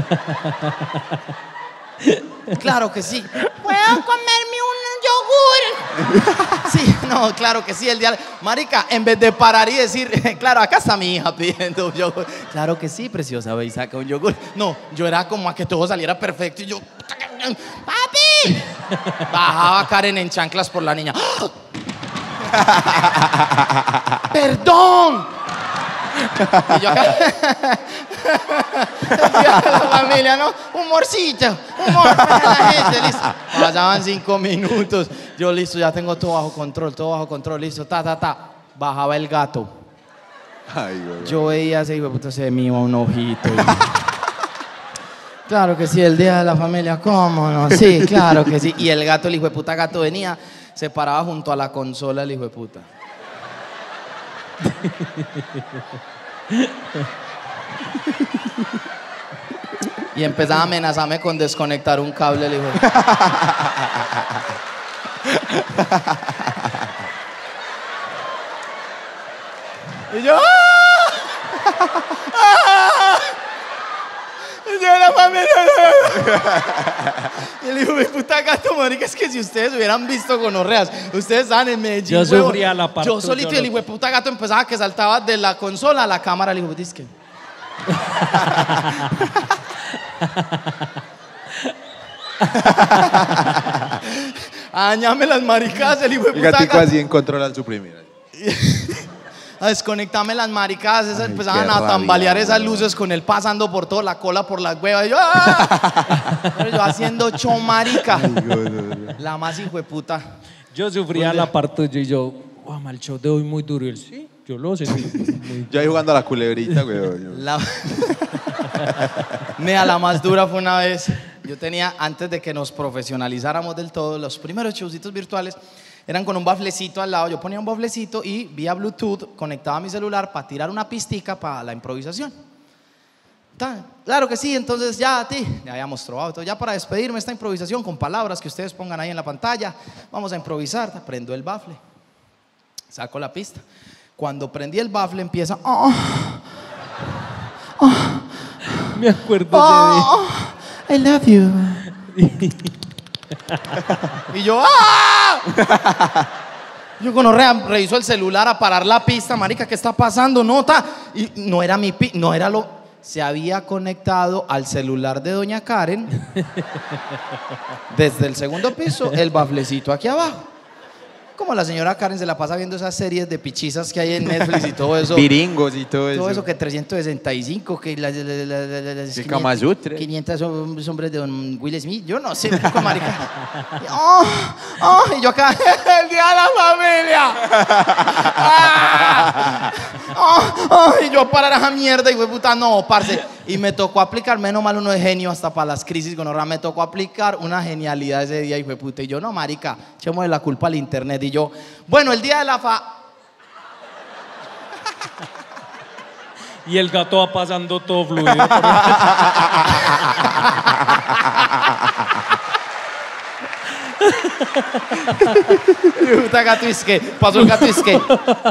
Claro que sí. ¿Puedo comerme un yogur? Sí, no, claro que sí, el día. Marica, en vez de parar y decir, claro, acá está mi hija pidiendo un yogur. Claro que sí, preciosa, ve y saca un yogur. No, yo era como a que todo saliera perfecto y yo. ¡Papi! Bajaba Karen en chanclas por la niña. ¡Perdón! Y yo acá. La familia, ¿no? Humorcito, humor para la gente, listo. Pasaban 5 minutos. Yo, listo, ya tengo todo bajo control, listo, Bajaba el gato. Ay, güey. Yo veía ese hijo de puta, se me iba un ojito. Claro que sí, el día de la familia, ¿cómo no? Sí, claro que sí. Y el gato, el hijo de puta gato venía, se paraba junto a la consola, el hijo de puta. Y empezaba a amenazarme con desconectar un cable, el hijo de puta. Y yo, y yo la familia. Y el hijo de puta gato, marica, es que si ustedes hubieran visto gonorreas, ustedes estaban en Medellín. Yo sufría la parte. Yo solito y el hijo de puta gato empezaba que saltaba de la consola a la cámara, el hijo de puta, Dañame las maricas, el hijo de El puta. gatico así en control al suprimir. A desconectarme las maricas, esas Ay, empezaban qué a tambalear rabia, esas luces con él pasando por toda la cola, por las huevas. Y yo, ¡ah! Pero yo haciendo show marica. La más hijo de puta. Yo sufría la parte y yo, wow, mal show de hoy muy duro. Y él, sí, yo lo sé. Yo ahí jugando a la culebrita, güey. Nea, la más dura fue una vez. Yo tenía, antes de que nos profesionalizáramos del todo, los primeros showcitos virtuales eran con un baflecito al lado. Yo ponía un baflecito y vía Bluetooth conectaba mi celular para tirar una pistica para la improvisación. Claro que sí, entonces ya habíamos probado todo. Ya para despedirme esta improvisación con palabras que ustedes pongan ahí en la pantalla, vamos a improvisar. Prendo el bafle, saco la pista. Cuando prendí el bafle empieza... Me acuerdo I love you. Y yo, ¡ah! Yo con orrea reviso el celular a parar la pista, marica, ¿qué está pasando? Y no era mi no era lo... Se había conectado al celular de doña Karen desde el segundo piso, el baflecito aquí abajo. Como la señora Karen se la pasa viendo esas series de pichizas que hay en Netflix y todo eso. Viringos y todo eso. Todo eso que 365, que las ¿Qué Kama Sutra? 500 hombres de don Will Smith. Yo no sé, poco marica. Y yo acá, el día de la familia. Y yo parar esa mierda y fue puta, no, parce. Y me tocó aplicar, menos mal uno de genio hasta para las crisis con horror. Me tocó aplicar una genialidad ese día y fue puta. Y yo, no, marica, echemos la culpa al internet. Y yo, bueno, el día de la Y el gato va pasando todo fluido. Puta gato isque, pasó el gato isque.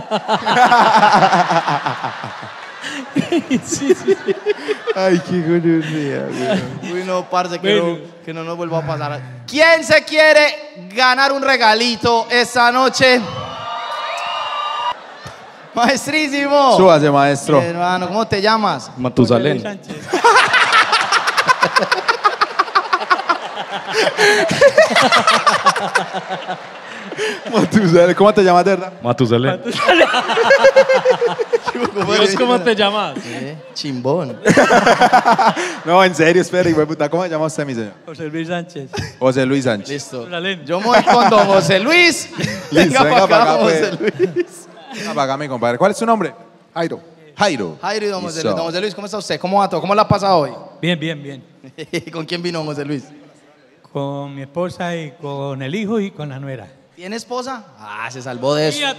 Sí. Ay, qué gonorrea, güey. Uy, no, parce, que no nos vuelva a pasar. ¿Quién se quiere ganar un regalito esta noche? Maestrísimo. Súbase, maestro. Hermano, ¿cómo te llamas? Matusalén. Matusalén. ¿Cómo te llamas, de verdad? Matusalén. ¿Vos cómo te llamas? Chimbón. No, en serio, espera, hijo de puta. ¿Cómo se llama usted, mi señor? José Luis Sánchez. José Luis Sánchez. Listo. Yo me voy con don José Luis. Listo, venga para acá, José pues. Luis. Venga para acá, mi compadre. ¿Cuál es su nombre? Jairo. Jairo. Jairo y don José Listo. Luis. Don José Luis, ¿cómo está usted? ¿Cómo va todo? ¿Cómo la ha pasado hoy? Bien. ¿Con quién vino José Luis? Con mi esposa y con el hijo y con la nuera. ¿Tiene esposa? Ah, se salvó de eso.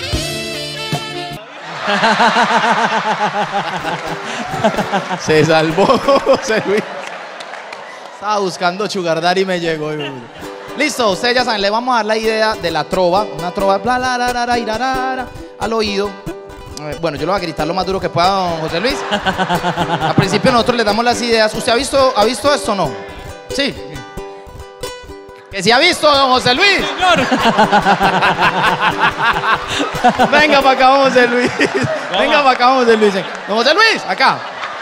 Se salvó José Luis. Estaba buscando Sugar Daddy y me llegó. Listo, ustedes ya saben, le vamos a dar la idea de la trova. Una trova bla, la, ra, ra, ra, ra, ra, ra, al oído. Bueno, yo lo voy a gritar lo más duro que pueda, don José Luis. Al principio nosotros le damos las ideas. ¿Usted ha visto esto o no? Sí. Que si ha visto, don José Luis. Señor. Venga para acá, don José Luis. Venga para acá, don José Luis. Don José Luis, acá.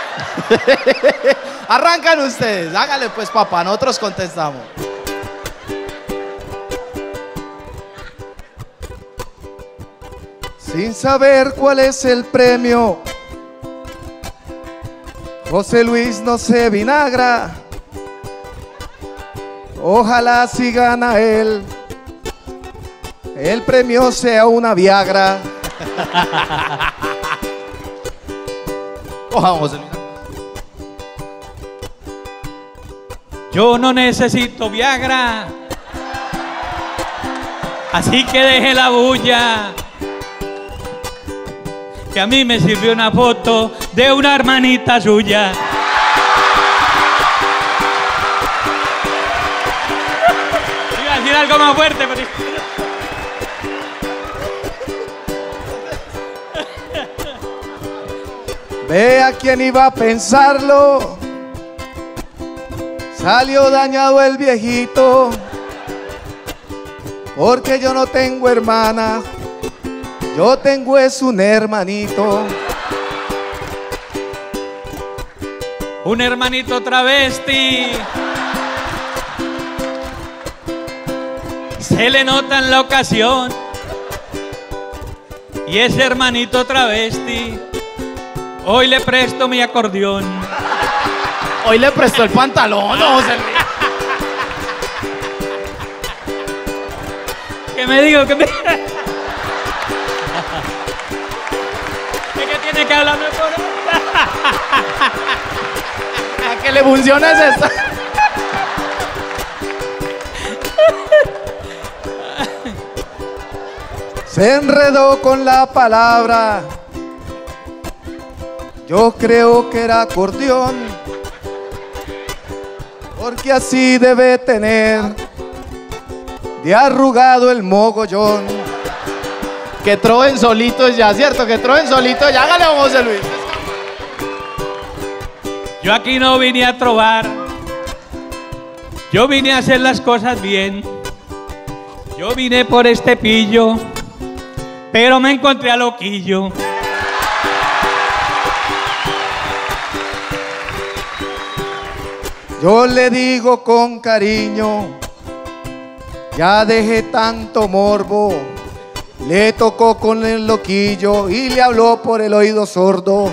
Arrancan ustedes. Hágale pues, papá. Nosotros contestamos. Sin saber cuál es el premio, José Luis no se vinagra. Ojalá si gana él, el premio sea una Viagra. Coja, José Luis. Yo no necesito Viagra, así que deje la bulla. Que a mí me sirvió una foto de una hermanita suya. Iba a decir algo más fuerte, pero... Vea quién iba a pensarlo, salió dañado el viejito, porque yo no tengo hermanas, yo tengo es un hermanito. un hermanito travesti. Se le nota en la ocasión. Y ese hermanito travesti, hoy le presto mi acordeón. Hoy le prestó el pantalón, no, José Luis. ¿Qué me digo? ¿Qué me... Es que tiene que hablarme por... ¿A qué le funciona es esta? Se enredó con la palabra. Yo creo que era acordeón, porque así debe tener de arrugado el mogollón. Que troen solitos ya, ¿cierto? Que troen solitos ya. Hágale, José Luis. Yo aquí no vine a trobar. Yo vine a hacer las cosas bien. Yo vine por este pillo, pero me encontré a loquillo. Yo le digo con cariño, ya dejé tanto morbo. Le tocó con el loquillo y le habló por el oído sordo.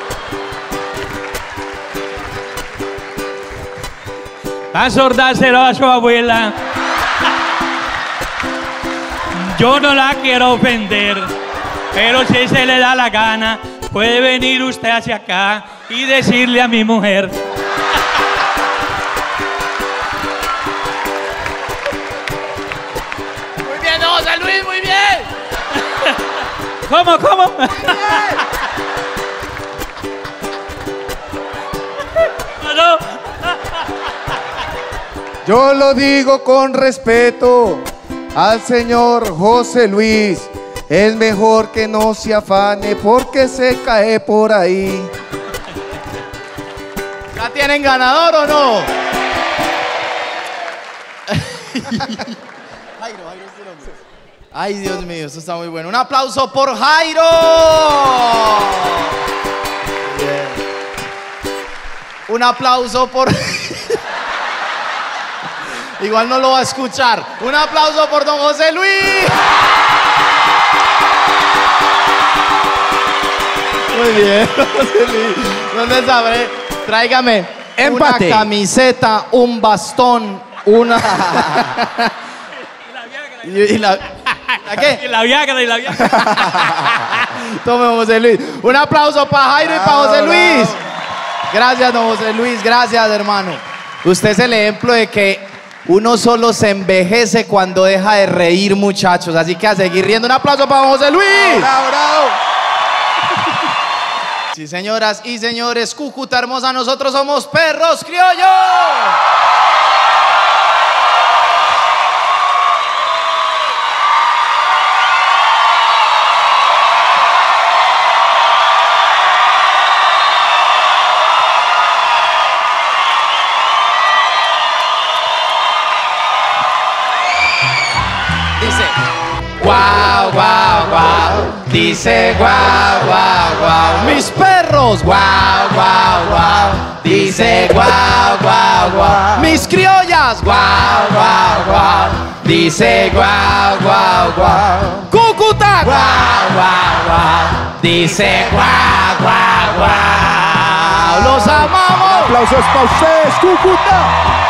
A sordárselo a su abuela. Yo no la quiero ofender, pero si se le da la gana, puede venir usted hacia acá y decirle a mi mujer. Muy bien, José Luis, muy bien. ¿Cómo? No. Yo lo digo con respeto al señor José Luis. Es mejor que no se afane porque se cae por ahí. ¿Ya tienen ganador o no? Ay, Dios mío, eso está muy bueno. Un aplauso por Jairo. Bien. Un aplauso por... Igual no lo va a escuchar. Un aplauso por don José Luis. Muy bien, José Luis. ¿Dónde sabré? Tráigame Empate. una camiseta, un bastón, una... ¿Y la qué? Y la Viagra. Tome, José Luis. Un aplauso para Jairo y para José Luis. Gracias, don José Luis. Gracias, hermano. Usted es el ejemplo de que uno solo se envejece cuando deja de reír, muchachos. Así que a seguir riendo. Un aplauso para don José Luis. ¡Bravo, bravo! Sí, señoras y señores, Cúcuta hermosa, nosotros somos Perros Criollos. Dice, guau, guau, guau. Dice, guau, guau, guau. Mis perros, guau, guau, guau. Dice, guau, guau, guau. Mis criollas, guau, guau, guau. Dice, guau, guau, guau. Cúcuta, guau, guau, guau. Dice, guau, guau, guau. Los amamos. Aplausos para ustedes, Cúcuta.